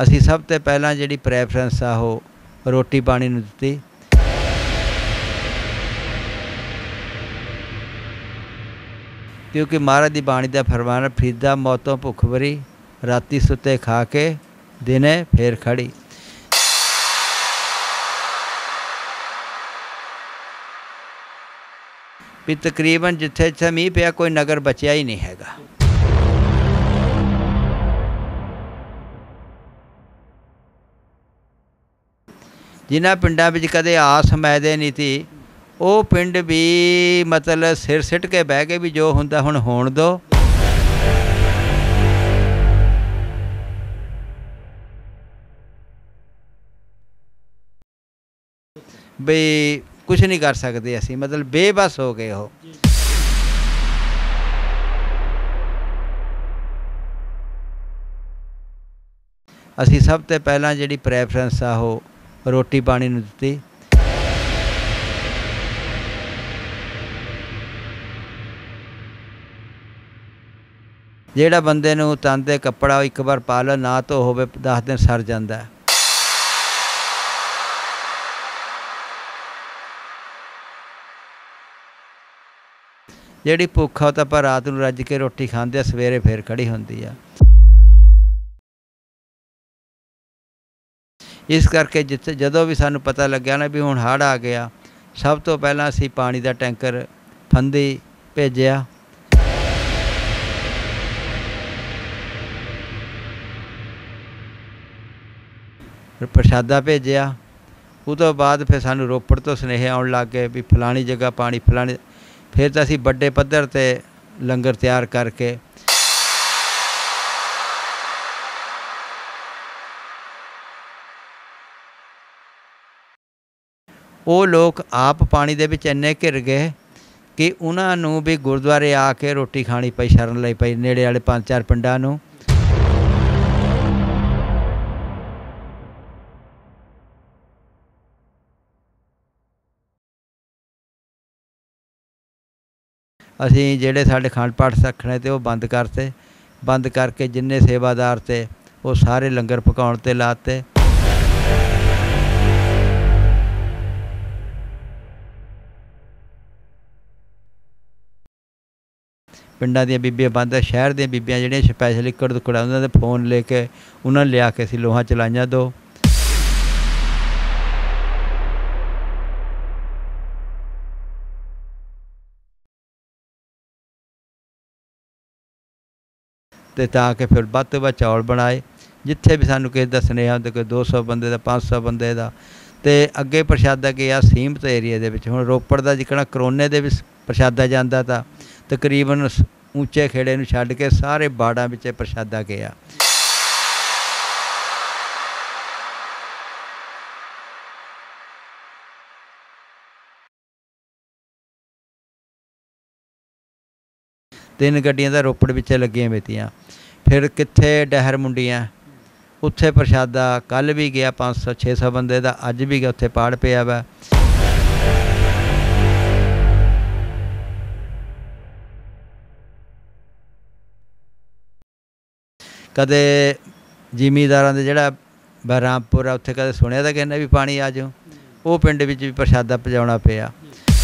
असी सब तो पहला जिहड़ी प्रैफरेंस आ वो रोटी पानी नूं दित्ती। क्योंकि महाराज की बाणी का फरमान फरीदा मौतों भुख भरी, राती सुते खा के दिने फेर खड़ी। भी तकरीबन जिथे जिथे मीह पिया कोई नगर बचिया ही नहीं हैगा। जिन्हां पिंडां विच कदे आस मैदे नहीं थी वो पिंड भी मतलब सिर सिट के बह गए भी जो हुंदा हुण होण दो। बई कुछ नहीं कर सकते असी, मतलब बेबस हो गए हो। असी सब तो पहला जिहड़ी प्रैफरेंस आ वो रोटी पानी नूं दित्ती। ਜਿਹੜਾ ਬੰਦੇ ਨੂੰ ਤਨ 'ਤੇ ਕੱਪੜਾ ਇੱਕ ਵਾਰ ਪਾ ਲਓ ਨਾ ਧੋ ਹੋਵੇ 10 ਦਿਨ ਸਰ ਜਾਂਦਾ। ਜਿਹੜੀ ਭੁੱਖ ਆ ਉਹ ਤਾਂ ਆਪਾਂ ਰਾਤ ਨੂੰ ਰੱਜ ਕੇ ਰੋਟੀ ਖਾਂਦੇ ਆ, ਸਵੇਰੇ ਫੇਰ ਖੜੀ ਹੁੰਦੀ ਆ। ਇਸ ਕਰਕੇ ਜਿੱਥੇ ਜਦੋਂ ਵੀ ਸਾਨੂੰ ਪਤਾ ਲੱਗਿਆ ਨਾ ਵੀ ਹੁਣ ਹੜ੍ਹ ਆ ਗਿਆ, ਸਭ ਤੋਂ ਪਹਿਲਾਂ ਅਸੀਂ ਪਾਣੀ ਦਾ ਟੈਂਕਰ ਫੰਦੀ ਭੇਜਿਆ। ਪ੍ਰਸ਼ਾਦਾ ਭੇਜਿਆ। ਉਹ ਤੋਂ ਬਾਅਦ ਫਿਰ ਸਾਨੂੰ ਰੋਪੜ ਤੋਂ ਸੁਨੇਹੇ ਆਉਣ ਲੱਗ ਗਏ ਵੀ ਫਲਾਣੀ ਜਗ੍ਹਾ ਪਾਣੀ ਫਲਾਣੀ। ਫਿਰ ਤਾਂ ਅਸੀਂ ਵੱਡੇ ਪੱਧਰ 'ਤੇ ਲੰਗਰ ਤਿਆਰ ਕਰਕੇ ਉਹ ਲੋਕ ਆਪ ਪਾਣੀ ਦੇ ਵਿੱਚ ਇੰਨੇ ਘਿਰ ਗਏ ਕਿ ਉਹਨਾਂ ਨੂੰ ਵੀ ਗੁਰਦੁਆਰੇ ਆ ਕੇ ਰੋਟੀ ਖਾਣੀ ਪਈ, ਸ਼ਰਨ ਲਈ ਪਈ ਨੇੜੇ ਵਾਲੇ 5-4 ਪਿੰਡਾਂ ਨੂੰ। ਅਸੀਂ ਜਿਹੜੇ ਸਾਡੇ ਅਖੰਡ ਪਾਠ ਰੱਖਣੇ ਤੇ ਉਹ ਬੰਦ ਕਰਤੇ। ਬੰਦ ਕਰਕੇ ਜਿੰਨੇ ਸੇਵਾਦਾਰ ਤੇ ਉਹ ਸਾਰੇ ਲੰਗਰ ਪਕਾਉਣ 'ਤੇ ਲਾਤੇ। ਪਿੰਡਾਂ ਦੀਆਂ ਬੀਬੀਆਂ ਬੰਦ, ਸ਼ਹਿਰ ਦੀਆਂ ਬੀਬੀਆਂ ਜਿਹੜੀਆਂ ਸਪੈਸ਼ਲ ਇੱਕੜ ਦੁੱਕੜ ਉਹਨਾਂ ਦੇ ਫੋਨ ਲੈ ਕੇ ਉਹਨਾਂ ਨੂੰ ਲਿਆ ਕੇ ਅਸੀਂ ਲੋਹਾਂ ਚਲਾਈਆਂ 2। ਤੇ ਤਾਂ ਕਿ ਫਿਰ ਵੱਧ ਤੋਂ ਵੱਧ ਚੌਲ ਬਣਾਏ। ਜਿੱਥੇ ਵੀ ਸਾਨੂੰ ਕਿਸੇ ਦਾ ਸੁਨੇਹਾ ਹੁੰਦਾ ਕੋਈ 200 ਬੰਦੇ ਦਾ 500 ਬੰਦੇ ਦਾ। ਅਤੇ ਅੱਗੇ ਪ੍ਰਸ਼ਾਦਾ ਗਿਆ ਸੀਮਤ ਏਰੀਏ ਦੇ ਵਿੱਚ। ਹੁਣ ਰੋਪੜ ਦਾ ਜਿਕਣਾ ਕਰੋਨੇ ਦੇ ਵਿੱਚ ਪ੍ਰਸ਼ਾਦਾ ਜਾਂਦਾ ਤਾਂ ਤਕਰੀਬਨ ਉੱਚੇ ਖੇੜੇ ਨੂੰ ਛੱਡ ਕੇ ਸਾਰੇ ਬਾੜਾਂ ਵਿੱਚ ਪ੍ਰਸ਼ਾਦਾ ਗਿਆ। ਤਿੰਨ ਗੱਡੀਆਂ ਤਾਂ ਰੋਪੜ ਵਿੱਚ ਲੱਗੀਆਂ ਵੇਤੀਆਂ। ਫਿਰ ਕਿੱਥੇ ਡਹਿਰ ਮੁੰਡੀਆਂ ਉੱਥੇ ਪ੍ਰਸ਼ਾਦਾ ਕੱਲ੍ਹ ਵੀ ਗਿਆ 500-600 ਬੰਦੇ ਦਾ, ਅੱਜ ਵੀ ਗਿਆ ਉੱਥੇ ਪਾੜ ਪਿਆ ਵਾ। ਕਦੇ ਜ਼ਿਮੀਂਦਾਰਾਂ ਦੇ ਜਿਹੜਾ ਬਹਿਰਾਮਪੁਰ ਆ ਉੱਥੇ ਕਦੇ ਸੁਣਿਆ ਤਾਂ ਕਹਿੰਦਾ ਵੀ ਪਾਣੀ ਆ ਜਾਓ, ਉਹ ਪਿੰਡ ਵਿੱਚ ਵੀ ਪ੍ਰਸ਼ਾਦਾ ਪਜਾਉਣਾ ਪਿਆ।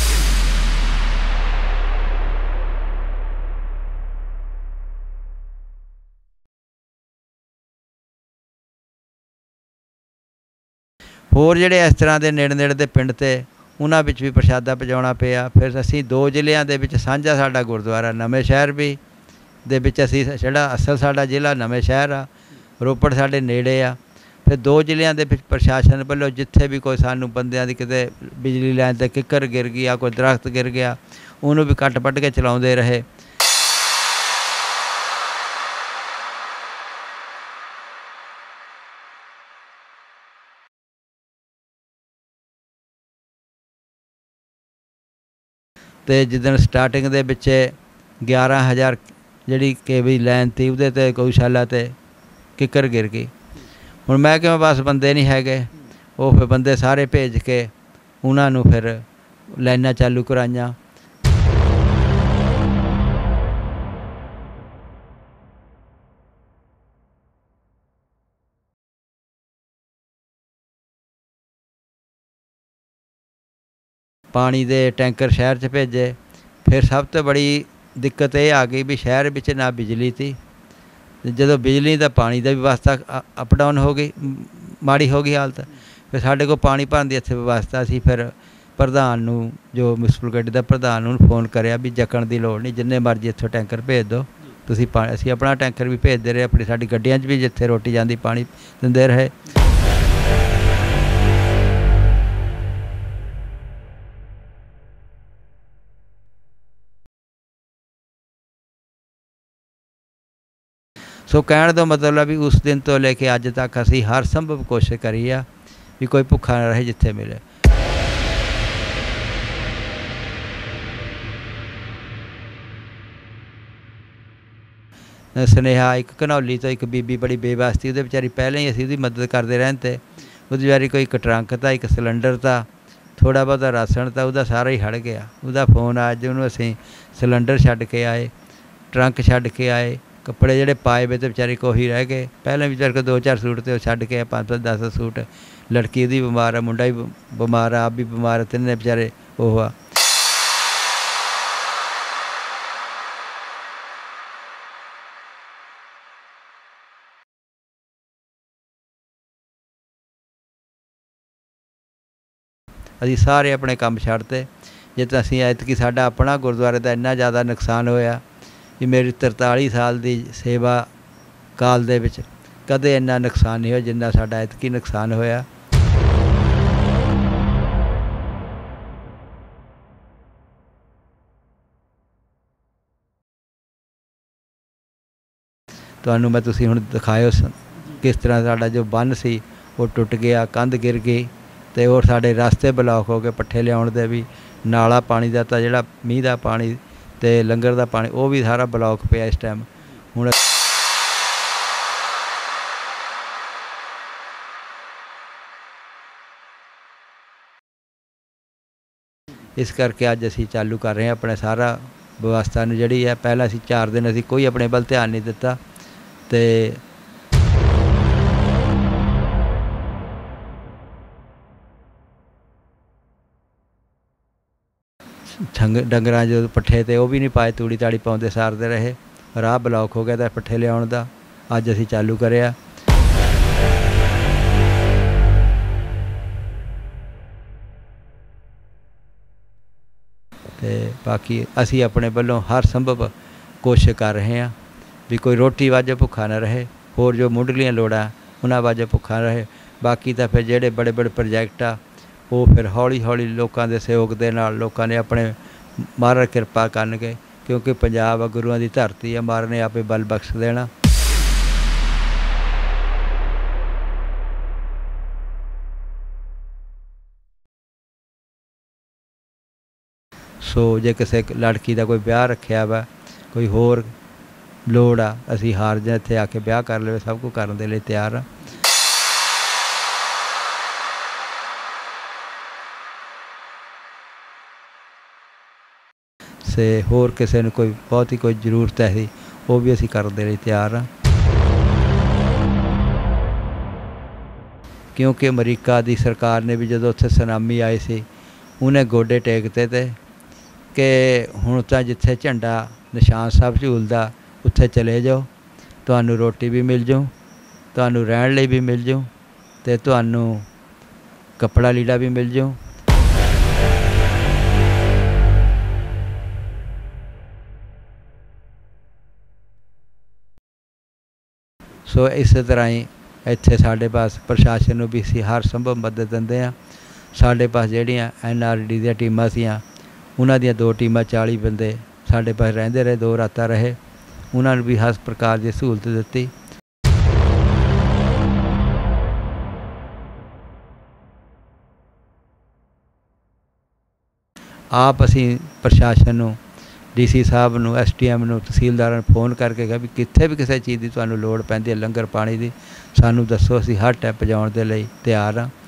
ਹੋਰ ਜਿਹੜੇ ਇਸ ਤਰ੍ਹਾਂ ਦੇ ਨੇੜੇ ਨੇੜੇ ਦੇ ਪਿੰਡ ਤੇ ਉਹਨਾਂ ਵਿੱਚ ਵੀ ਪ੍ਰਸ਼ਾਦਾ ਪਜਾਉਣਾ ਪਿਆ। ਫਿਰ ਅਸੀਂ 2 ਜ਼ਿਲ੍ਹਿਆਂ ਦੇ ਵਿੱਚ ਸਾਂਝਾ ਸਾਡਾ ਗੁਰਦੁਆਰਾ ਨਵੇਂ ਸ਼ਹਿਰ ਵੀ ਦੇ ਵਿੱਚ ਅਸੀਂ ਜਿਹੜਾ ਅਸਲ ਸਾਡਾ ਜ਼ਿਲ੍ਹਾ ਨਵੇਂ ਸ਼ਹਿਰ ਆ, ਰੋਪੜ ਸਾਡੇ ਨੇੜੇ ਆ। ਫਿਰ 2 ਜ਼ਿਲ੍ਹਿਆਂ ਦੇ ਵਿੱਚ ਪ੍ਰਸ਼ਾਸਨ ਵੱਲੋਂ ਜਿੱਥੇ ਵੀ ਕੋਈ ਸਾਨੂੰ ਬੰਦਿਆਂ ਦੀ ਕਿਤੇ ਬਿਜਲੀ ਲਾਈਨ 'ਤੇ ਕਿੱਕਰ ਗਿਰ ਗਈ ਆ, ਕੋਈ ਦਰਖਤ ਗਿਰ ਗਿਆ, ਉਹਨੂੰ ਵੀ ਕੱਟ ਪੱਟ ਕੇ ਚਲਾਉਂਦੇ ਰਹੇ। ਅਤੇ ਜਿੱਦਣ ਸਟਾਰਟਿੰਗ ਦੇ ਵਿੱਚ 11,000 ਜਿਹੜੀ ਕੇਬਲ ਲਾਈਨ ਤੀ ਉਹਦੇ 'ਤੇ ਗਊਸ਼ਾਲਾ 'ਤੇ ਕਿੱਕਰ ਗਿਰ ਗਈ। ਹੁਣ ਮੈਂ ਕਿਹਾ ਬਸ ਬੰਦੇ ਨਹੀਂ ਹੈਗੇ, ਉਹ ਫਿਰ ਬੰਦੇ ਸਾਰੇ ਭੇਜ ਕੇ ਉਹਨਾਂ ਨੂੰ ਫਿਰ ਲਾਈਨਾਂ ਚਾਲੂ ਕਰਾਈਆਂ। पानी दे टैंकर शहर च भेजे। फिर सब तो बड़ी दिक्कत ये आ गई भी शहर विच ना बिजली थी, जो बिजली दा पानी दा भी व्यवस्था अप डाउन हो गई, माड़ी हो गई हालत। फिर साढ़े को पानी भरन दी इत्थे व्यवस्था सी। फिर प्रधान नूं, जो म्युनिसिपल गड्डी दा प्रधान नूं फोन करिया भी जकण दी लोड़ नहीं, जिन्ने मर्जी इत्थों टैंकर भेज दो तुसीं। असीं अपना टैंकर भी भेजदे रहे, अपनी साडी गड्डियां 'च भी जिੱਥੇ रोटी जांदी पानी दिंदे रहे। सो कहण दा मतलब भी उस दिन तो लेके अज तक असीं हर संभव कोशिश करी आ भी कोई भुखा ना रहे जिथे मिले। सुनेहा एक घनौली तो एक बीबी बड़ी बेवास्ती, वो बेचारी पहले ही असीं उसदी मदद करते रहते। वो बेचारी कोई एक ट्रंक था, एक सिलेंडर था, थोड़ा बहुता राशन था, वह सारा ही हड़ गया। वह फोन आया जो असीं सिलेंडर छड्ड के आए, ट्रंक छड्ड के आए, कपड़े ਜਿਹੜੇ पाए वे तो बेचारे को ही रह गए। पहले बेचारे को 2-4 सूट तो छड्ड के 5-10 सूट। लड़की भी बीमार है, मुंडा भी बीमार है, आप भी बीमार है, तिन्ने बेचारे वो आ। असीं सारे अपने काम छड्डते। जे तो असीं ऐतकी साडा अपना गुरुद्वारे का इन्ना ज़्यादा नुकसान होया कि मेरी 43 साल की सेवा काल दे विच कदे इन्ना नुकसान नहीं होया जिन्ना साडा ऐतकी नुकसान होया। तुहानूं मैं तुसीं हुण दिखायो किस तरह साडा जो बन सी वो टुट गया, कंध गिर गई, तो और साडे रास्ते ब्लॉक हो गए। पट्ठे लियाउण दे भी, नाला पानी का तो जिहड़ा मींह का पानी तो लंगर का पानी वो भी सारा ब्लॉक पिया इस टाइम। हुण इस करके अज असीं चालू कर रहे हैं अपने सारा व्यवस्था नूं जिहड़ी है। पहला असीं 4 दिन असीं कोई अपने बल ध्यान नहीं दिता, तो डंगरां जो पट्ठे थे वो भी नहीं पाए, तूड़ी ताड़ी पाउंदे सारदे रहे। राह ब्लॉक हो गया था पट्ठे लियाउण दा। अज असीं चालू करिया। ते बाकी असीं अपने वल्लों हर संभव कोशिश कर रहे हैं भी कोई रोटी वाजे भुखा ना रहे, होर जो मुंडलियां लोड़ां उन्हां वाजे भुखा रहे। बाकी तो फिर जिहड़े बड़े बड़े प्रोजैक्ट आ वो फिर हौली हौली लोगों के सहयोग के नाल लोगों ने अपने महाराज किरपा करनगे, क्योंकि पंजाब आ गुरुआं दी धरती है, महाराज ने आपे बल बख्श देना। सो जे किसी लड़की का कोई ब्याह रखिया वा, कोई होर लोड़ आ, असीं हार जां इत्थे आके ब्याह कर लवे, सब कुछ करन दे लई तैयार आ। से होर किसी नूं कोई बहुत ही कोई जरूरत है वो भी असीं करन दे लई तैयार आ। क्योंकि अमरीका की सरकार ने भी जो उत्थे सुनामी आई सी उन्हें गोडे टेकते थे कि हुण तां जिथे झंडा निशान साहब झूलदा उत्थे चले जाओ, तुहानूं रोटी भी मिल जाऊँ, तुहानूं रहण लई भी मिल जाऊँ, ते तुहानूं कपड़ा लीड़ा भी मिल जाऊँ। सो इस तरह ही इत्थे साढ़े पास प्रशासन नूं भी असीं हर संभव मदद दिंदे आ। साढ़े पास जिहड़ियां NRD ਦੀਆਂ टीमां सीआं उन्हां ਦੀਆਂ 2 टीमां 40 बंदे साढ़े पास रहिंदे रहे, 2 रातां रहे, उन्हां नूं भी हर प्रकार की सहूलत दित्ती। आप असीं प्रशासन नूं, DC साहब नूं, SDM नूं, तहसीलदारां नूं फोन करके कहा भी कित्थे भी किसी चीज़ की तुहानूं लोड़ पैंदी है लंगर पानी की सानूं दसो, असीं हर टाइम पहुँचाउण दे लई तैयार हाँ।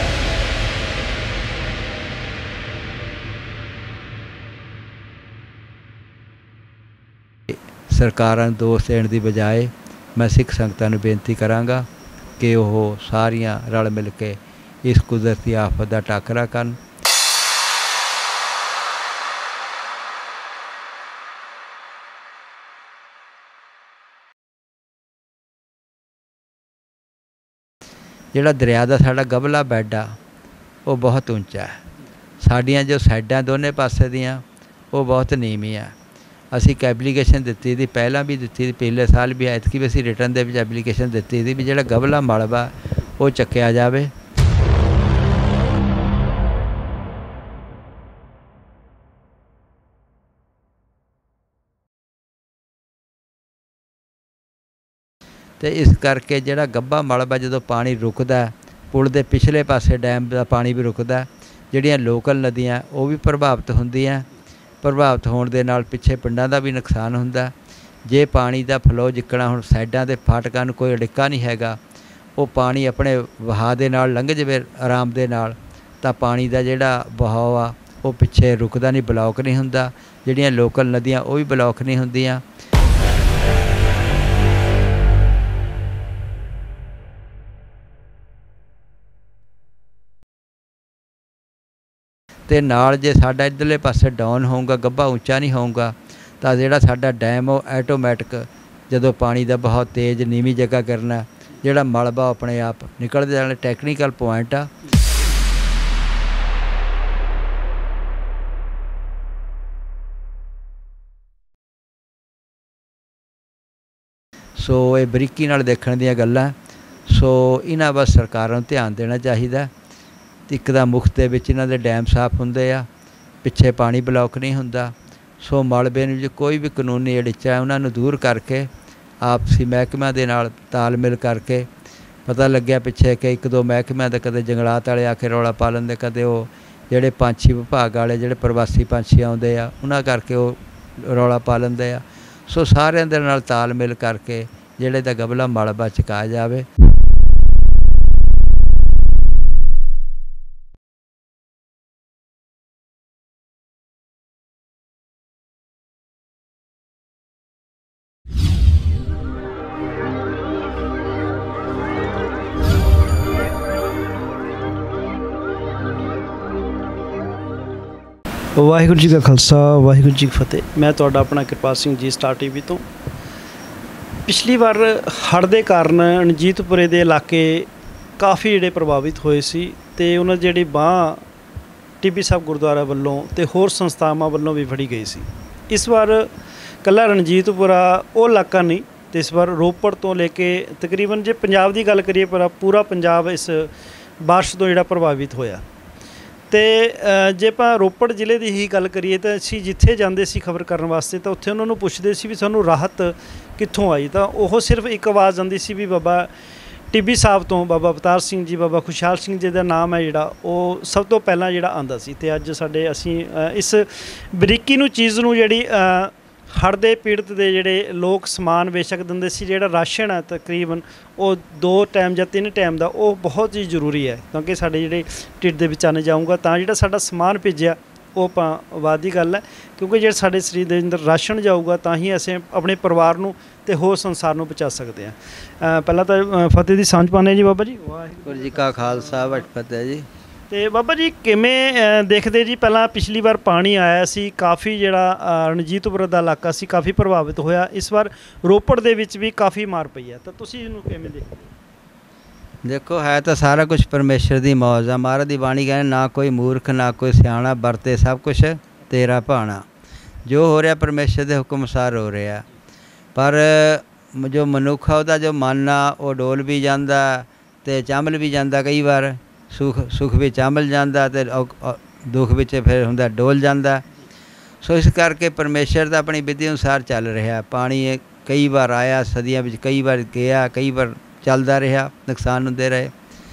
सरकारां नूं दोष देण दी बजाए मैं सिख संगतां नूं बेनती करांगा कि ਉਹ ਸਾਰੀਆਂ रल मिल के इस कुदरती आफत का टाकरा करन। ਜਿਹੜਾ ਦਰਿਆ ਦਾ ਸਾਡਾ ਗਬਲਾ ਬੈੱਡ ਆ ਉਹ ਬਹੁਤ ਉੱਚਾ ਹੈ। ਸਾਡੀਆਂ ਜੋ ਸਾਈਡਾਂ ਦੋਨੇ ਪਾਸੇ ਦੀਆਂ ਉਹ ਬਹੁਤ ਨੀਵੀਂ ਆ। ਅਸੀਂ ਇੱਕ ਐਪਲੀਕੇਸ਼ਨ ਦਿੱਤੀ ਸੀ, ਪਹਿਲਾਂ ਵੀ ਦਿੱਤੀ ਸੀ, ਪਿਛਲੇ ਸਾਲ ਵੀ, ਐਤਕੀ ਵੀ ਅਸੀਂ ਰਿਟਰਨ ਦੇ ਵਿੱਚ ਐਪਲੀਕੇਸ਼ਨ ਦਿੱਤੀ ਸੀ ਵੀ ਜਿਹੜਾ ਗਬਲਾ ਮਲਬਾ ਉਹ ਚੱਕਿਆ ਜਾਵੇ। तो इस करके जिहड़ा गब्बा मलबा जो पानी रुकदा पुल दे पिछले पासे डैम का पानी भी रुकदा, जिहड़ियां लोकल नदियां वो भी प्रभावित होंदियां। प्रभावित होने दे नाल पिछे पिंडां दा भी नुकसान हुंदा। जे पानी दा फ्लो जिकना हुण साइडां दे फाटकां नूं कोई अड़िक्का नहीं हैगा, वो पानी अपने वहा दे नाल लंघ जावे आराम दे नाल, तां पानी दा जिहड़ा बहाव आ वो पिछे रुकदा नहीं, ब्लॉक नहीं हुंदा। जिहड़ियां लोकल नदियां वो भी ब्लॉक नहीं हुंदियां। तो नाल जे साडा इधरले पासे डाउन होऊगा, गब्बा उच्चा नहीं होऊगा, तो जिहड़ा साडा डैम वो ऐटोमैटिक जदों पानी का बहुत तेज़ नीवीं जगह करना, जिहड़ा मलबा अपने आप निकल जाना। टैक्नीकल पॉइंट आ। सो ये बरीकी नाल देखण दीयां गल्लां। सो इन्हां बस सरकारां नूं ध्यान देना चाहिदा। एक दा मुफ्त दे विच इन्हां दे डैम साफ हुंदे आ, पिछे पानी ब्लॉक नहीं हुंदा। सो मलबे नूं जे कोई भी कानूनी अड़िच्चा है उन्हां नूं दूर करके आपसी महकमिਆਂ दे नाल तालमेल करके, पता लग्या पिछे कि एक दो महकमिਆਂ दे कदे जंगलात वाले आके रौला पा लैंदे, कदे वो जिहड़े पंछी विभाग वाले जिहड़े प्रवासी पंछी आउंदे आ उन्हां करके वो रौला पा लैंदे आ। सो सारिਆਂ दे नाल तालमेल करके जिहड़े दा गबला मलबा चुकाया जावे। वाहिगुरू जी का खालसा वाहिगुरू जी की फतेह। मैं तुहाडा अपना कृपाल सिंह जी, स्टार टीवी तो। पिछली बार हड़੍ਹ ਦੇ ਕਾਰਨ ਰਣਜੀਤਪੁਰੇ ਦੇ इलाके काफ़ी ਜਿਹੜੇ प्रभावित होए सी ते उन्हां ਜਿਹੜੀ ਬਾਂਹ ਟਿੱਬੀ ਸਾਹਿਬ ਗੁਰਦੁਆਰਾ ਵੱਲੋਂ ਤੇ ਹੋਰ ਸੰਸਥਾਵਾਂ ਵੱਲੋਂ ਵੀ ਫੜੀ ਗਈ ਸੀ। ਇਸ ਵਾਰ ਕੱਲਾ ਰਣਜੀਤਪੁਰਾ ਉਹ ਇਲਾਕਾ ਨਹੀਂ ਤੇ ਇਸ ਵਾਰ ਰੋਪੜ ਤੋਂ ਲੈ ਕੇ ਤਕਰੀਬਨ ਜੇ ਪੰਜਾਬ ਦੀ ਗੱਲ ਕਰੀਏ ਪਰ ਪੂਰਾ ਪੰਜਾਬ ਇਸ ਬਾਰਿਸ਼ ਤੋਂ ਜਿਹੜਾ ਪ੍ਰਭਾਵਿਤ ਹੋਇਆ। तो जे आप रोपड़ जिले की ही गल करिए तो असी जिथे जाते सी खबर करने वास्ते तो उत्थे उन्होंने पुछते सी भी सानू राहत कित्थों आई, तो वो सिर्फ एक आवाज़ आती सी भी बाबा टिब्बी साहब तो बाबा अवतार सिंह जी, बाबा खुशहाल सिंह जी का नाम है जिहड़ा वो सब तो पहला जिहड़ा आंदा सी। ते अज साडे असी इस बरीकी नूं चीज़ नूं जिहड़ी हड़੍ਹ ਦੇ पीड़ित दे जिहड़े लोग समान बेशक दिंदे सी, जिहड़ा राशन है तकरीबन वो 2 टाइम या 3 टाइम का वो बहुत ही जरूरी है, क्योंकि साडे जिहड़े ढिड दे विच अन्न जाऊँगा तां जिहड़ा साडा समान भेजिया वो आपां वाद दी गल है, क्योंकि जे साडे शरीर दे अंदर राशन जाऊगा तां ही असीं अपने परिवार नूं ते होर संसार नूं बचा सकते हैं। पहला तो फतेह दी सांझ पाने जी बाबा जी। वाहिगुरू जी का खालसा वाहिगुरू फतेह जी। तो बाबा जी किवें देखते जी, पहला पिछली बार पानी आया सी काफ़ी जिहड़ा रਣਜੀਤਪੁਰ ਦਾ इलाका सी काफ़ी प्रभावित होया, इस बार रोपड़ दे विच भी काफ़ी मार पई है, तो तुसीं इहनूं किवें देखदे? देखो है तो सारा कुछ परमेश्वर की मौज आ। महाराज की बाणी कहने ना कोई मूर्ख ना कोई सियाणा, वरते सब कुछ तेरा भाणा। जो हो रहा परमेश्वर के हुक्म अनुसार हो रहा, पर जो मनुख आ उहदा जो मन आ वो डोल भी जाता ते चांबल भी जाता, कई बार सुख भी चांबल जाता ते दुख भी फिर हुंदा डोल जाता। सो इस करके परमेश्वर का अपनी विधि अनुसार चल रहा। पानी कई बार आया सदियां विच, कई बार गया, कई बार चलता रहा, नुकसान होंदे रहे।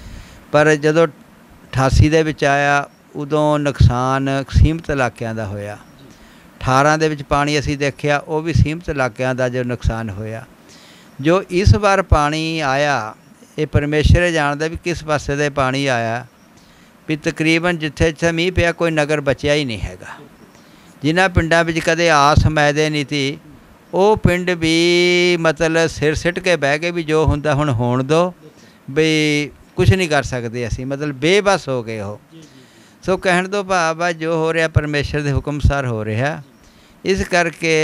पर जदों 88 दे विच आया उदों नुकसान सीमित इलाकों का होया। 18 दे विच पानी असीं देखिया वो भी सीमित इलाकों का जो नुकसान होया। जो इस बार पानी आया ये परमेश्वर जानता भी किस पासे दे पानी आया, भी तकरीबन जिथे जिथे मीह पिया कोई नगर बचिया ही नहीं हैगा। जिन्हां पिंडां विच कदे आस मैदे नहीं थी वो पिंड भी मतलब सिर सिट के बह गए भी जो हुंदा हुण होण दो, भी कुछ नहीं कर सकते असीं, मतलब बेबस हो गए हो। सो कहण तो भाव आ जो हो रहा परमेश्वर के हुक्म अनुसार हो रहा। इस करके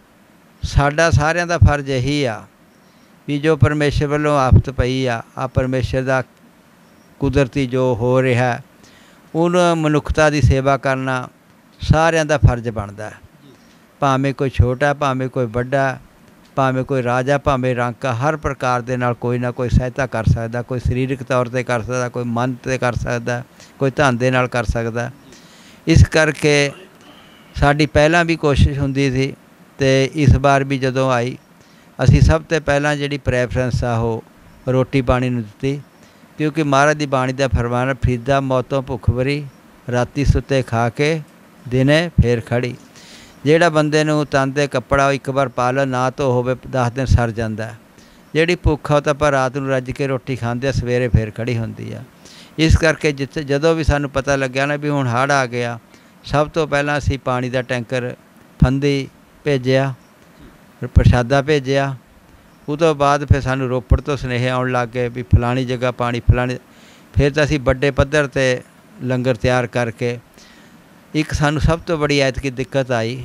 साडा सारिਆਂ दा फर्ज यही आ भी जो परमेश्वर वालों आफत पई आ परमेश्वर का ਕੁਦਰਤੀ ਜੋ ਹੋ ਰਿਹਾ ਉਹਨੂੰ ਮਨੁੱਖਤਾ ਦੀ ਸੇਵਾ ਕਰਨਾ ਸਾਰਿਆਂ ਦਾ ਫਰਜ਼ ਬਣਦਾ। ਭਾਵੇਂ ਕੋਈ ਛੋਟਾ, ਭਾਵੇਂ ਕੋਈ ਵੱਡਾ, ਭਾਵੇਂ ਕੋਈ ਰਾਜਾ, ਭਾਵੇਂ ਰਾਂਕਾ, ਹਰ ਪ੍ਰਕਾਰ ਦੇ ਨਾਲ ਕੋਈ ਨਾ ਕੋਈ ਸਹਾਇਤਾ ਕਰ ਸਕਦਾ। ਕੋਈ ਸਰੀਰਕ ਤੌਰ 'ਤੇ ਕਰ ਸਕਦਾ, ਕੋਈ ਮਨ 'ਤੇ ਕਰ ਸਕਦਾ, ਕੋਈ ਧਨ ਦੇ ਨਾਲ ਕਰ ਸਕਦਾ। ਇਸ ਕਰਕੇ ਸਾਡੀ ਪਹਿਲਾਂ ਵੀ ਕੋਸ਼ਿਸ਼ ਹੁੰਦੀ ਸੀ ਅਤੇ ਇਸ ਵਾਰ ਵੀ ਜਦੋਂ ਆਈ ਅਸੀਂ ਸਭ ਤੋਂ ਪਹਿਲਾਂ ਜਿਹੜੀ ਪ੍ਰੈਫਰੈਂਸ ਆ ਉਹ ਰੋਟੀ ਪਾਣੀ ਨੂੰ ਦਿੱਤੀ, ਕਿਉਂਕਿ ਮਹਾਰਾਜ ਦੀ ਬਾਣੀ ਦਾ ਫਰਮਾਨ ਫਰੀਦਾ ਮੌਤੋਂ ਭੁੱਖ ਵਰੀ, ਰਾਤੀ ਸੁੱਤੇ ਖਾ ਕੇ ਦਿਨੇ ਫੇਰ ਖੜੀ। ਜਿਹੜਾ ਬੰਦੇ ਨੂੰ ਤਨ 'ਤੇ ਕੱਪੜਾ ਇੱਕ ਵਾਰ ਪਾ ਲਓ ਨਾ ਧੋ ਹੋਵੇ 10 ਦਿਨ ਸਰ ਜਾਂਦਾ। ਜਿਹੜੀ ਭੁੱਖ ਆ ਉਹ ਤਾਂ ਆਪਾਂ ਰਾਤ ਨੂੰ ਰੱਜ ਕੇ ਰੋਟੀ ਖਾਂਦੇ ਆ, ਸਵੇਰੇ ਫੇਰ ਖੜੀ ਹੁੰਦੀ ਆ। ਇਸ ਕਰਕੇ ਜਿੱਥੇ ਜਦੋਂ ਵੀ ਸਾਨੂੰ ਪਤਾ ਲੱਗਿਆ ਨਾ ਵੀ ਹੁਣ ਹੜ੍ਹ ਆ ਗਿਆ, ਸਭ ਤੋਂ ਪਹਿਲਾਂ ਅਸੀਂ ਪਾਣੀ ਦਾ ਟੈਂਕਰ ਫੰਦੀ ਭੇਜਿਆ, ਪ੍ਰਸ਼ਾਦਾ ਭੇਜਿਆ। ਉਹ ਤੋਂ ਬਾਅਦ ਫਿਰ ਸਾਨੂੰ ਰੋਪੜ ਤੋਂ ਸੁਨੇਹੇ ਆਉਣ ਲੱਗ ਗਏ ਵੀ ਫਲਾਣੀ ਜਗ੍ਹਾ ਪਾਣੀ, ਫਲਾਣੀ। ਫਿਰ ਤਾਂ ਅਸੀਂ ਵੱਡੇ ਪੱਧਰ 'ਤੇ ਲੰਗਰ ਤਿਆਰ ਕਰਕੇ ਇੱਕ ਸਾਨੂੰ ਸਭ ਤੋਂ ਬੜੀ ਐਤਕੀ ਦਿੱਕਤ ਆਈ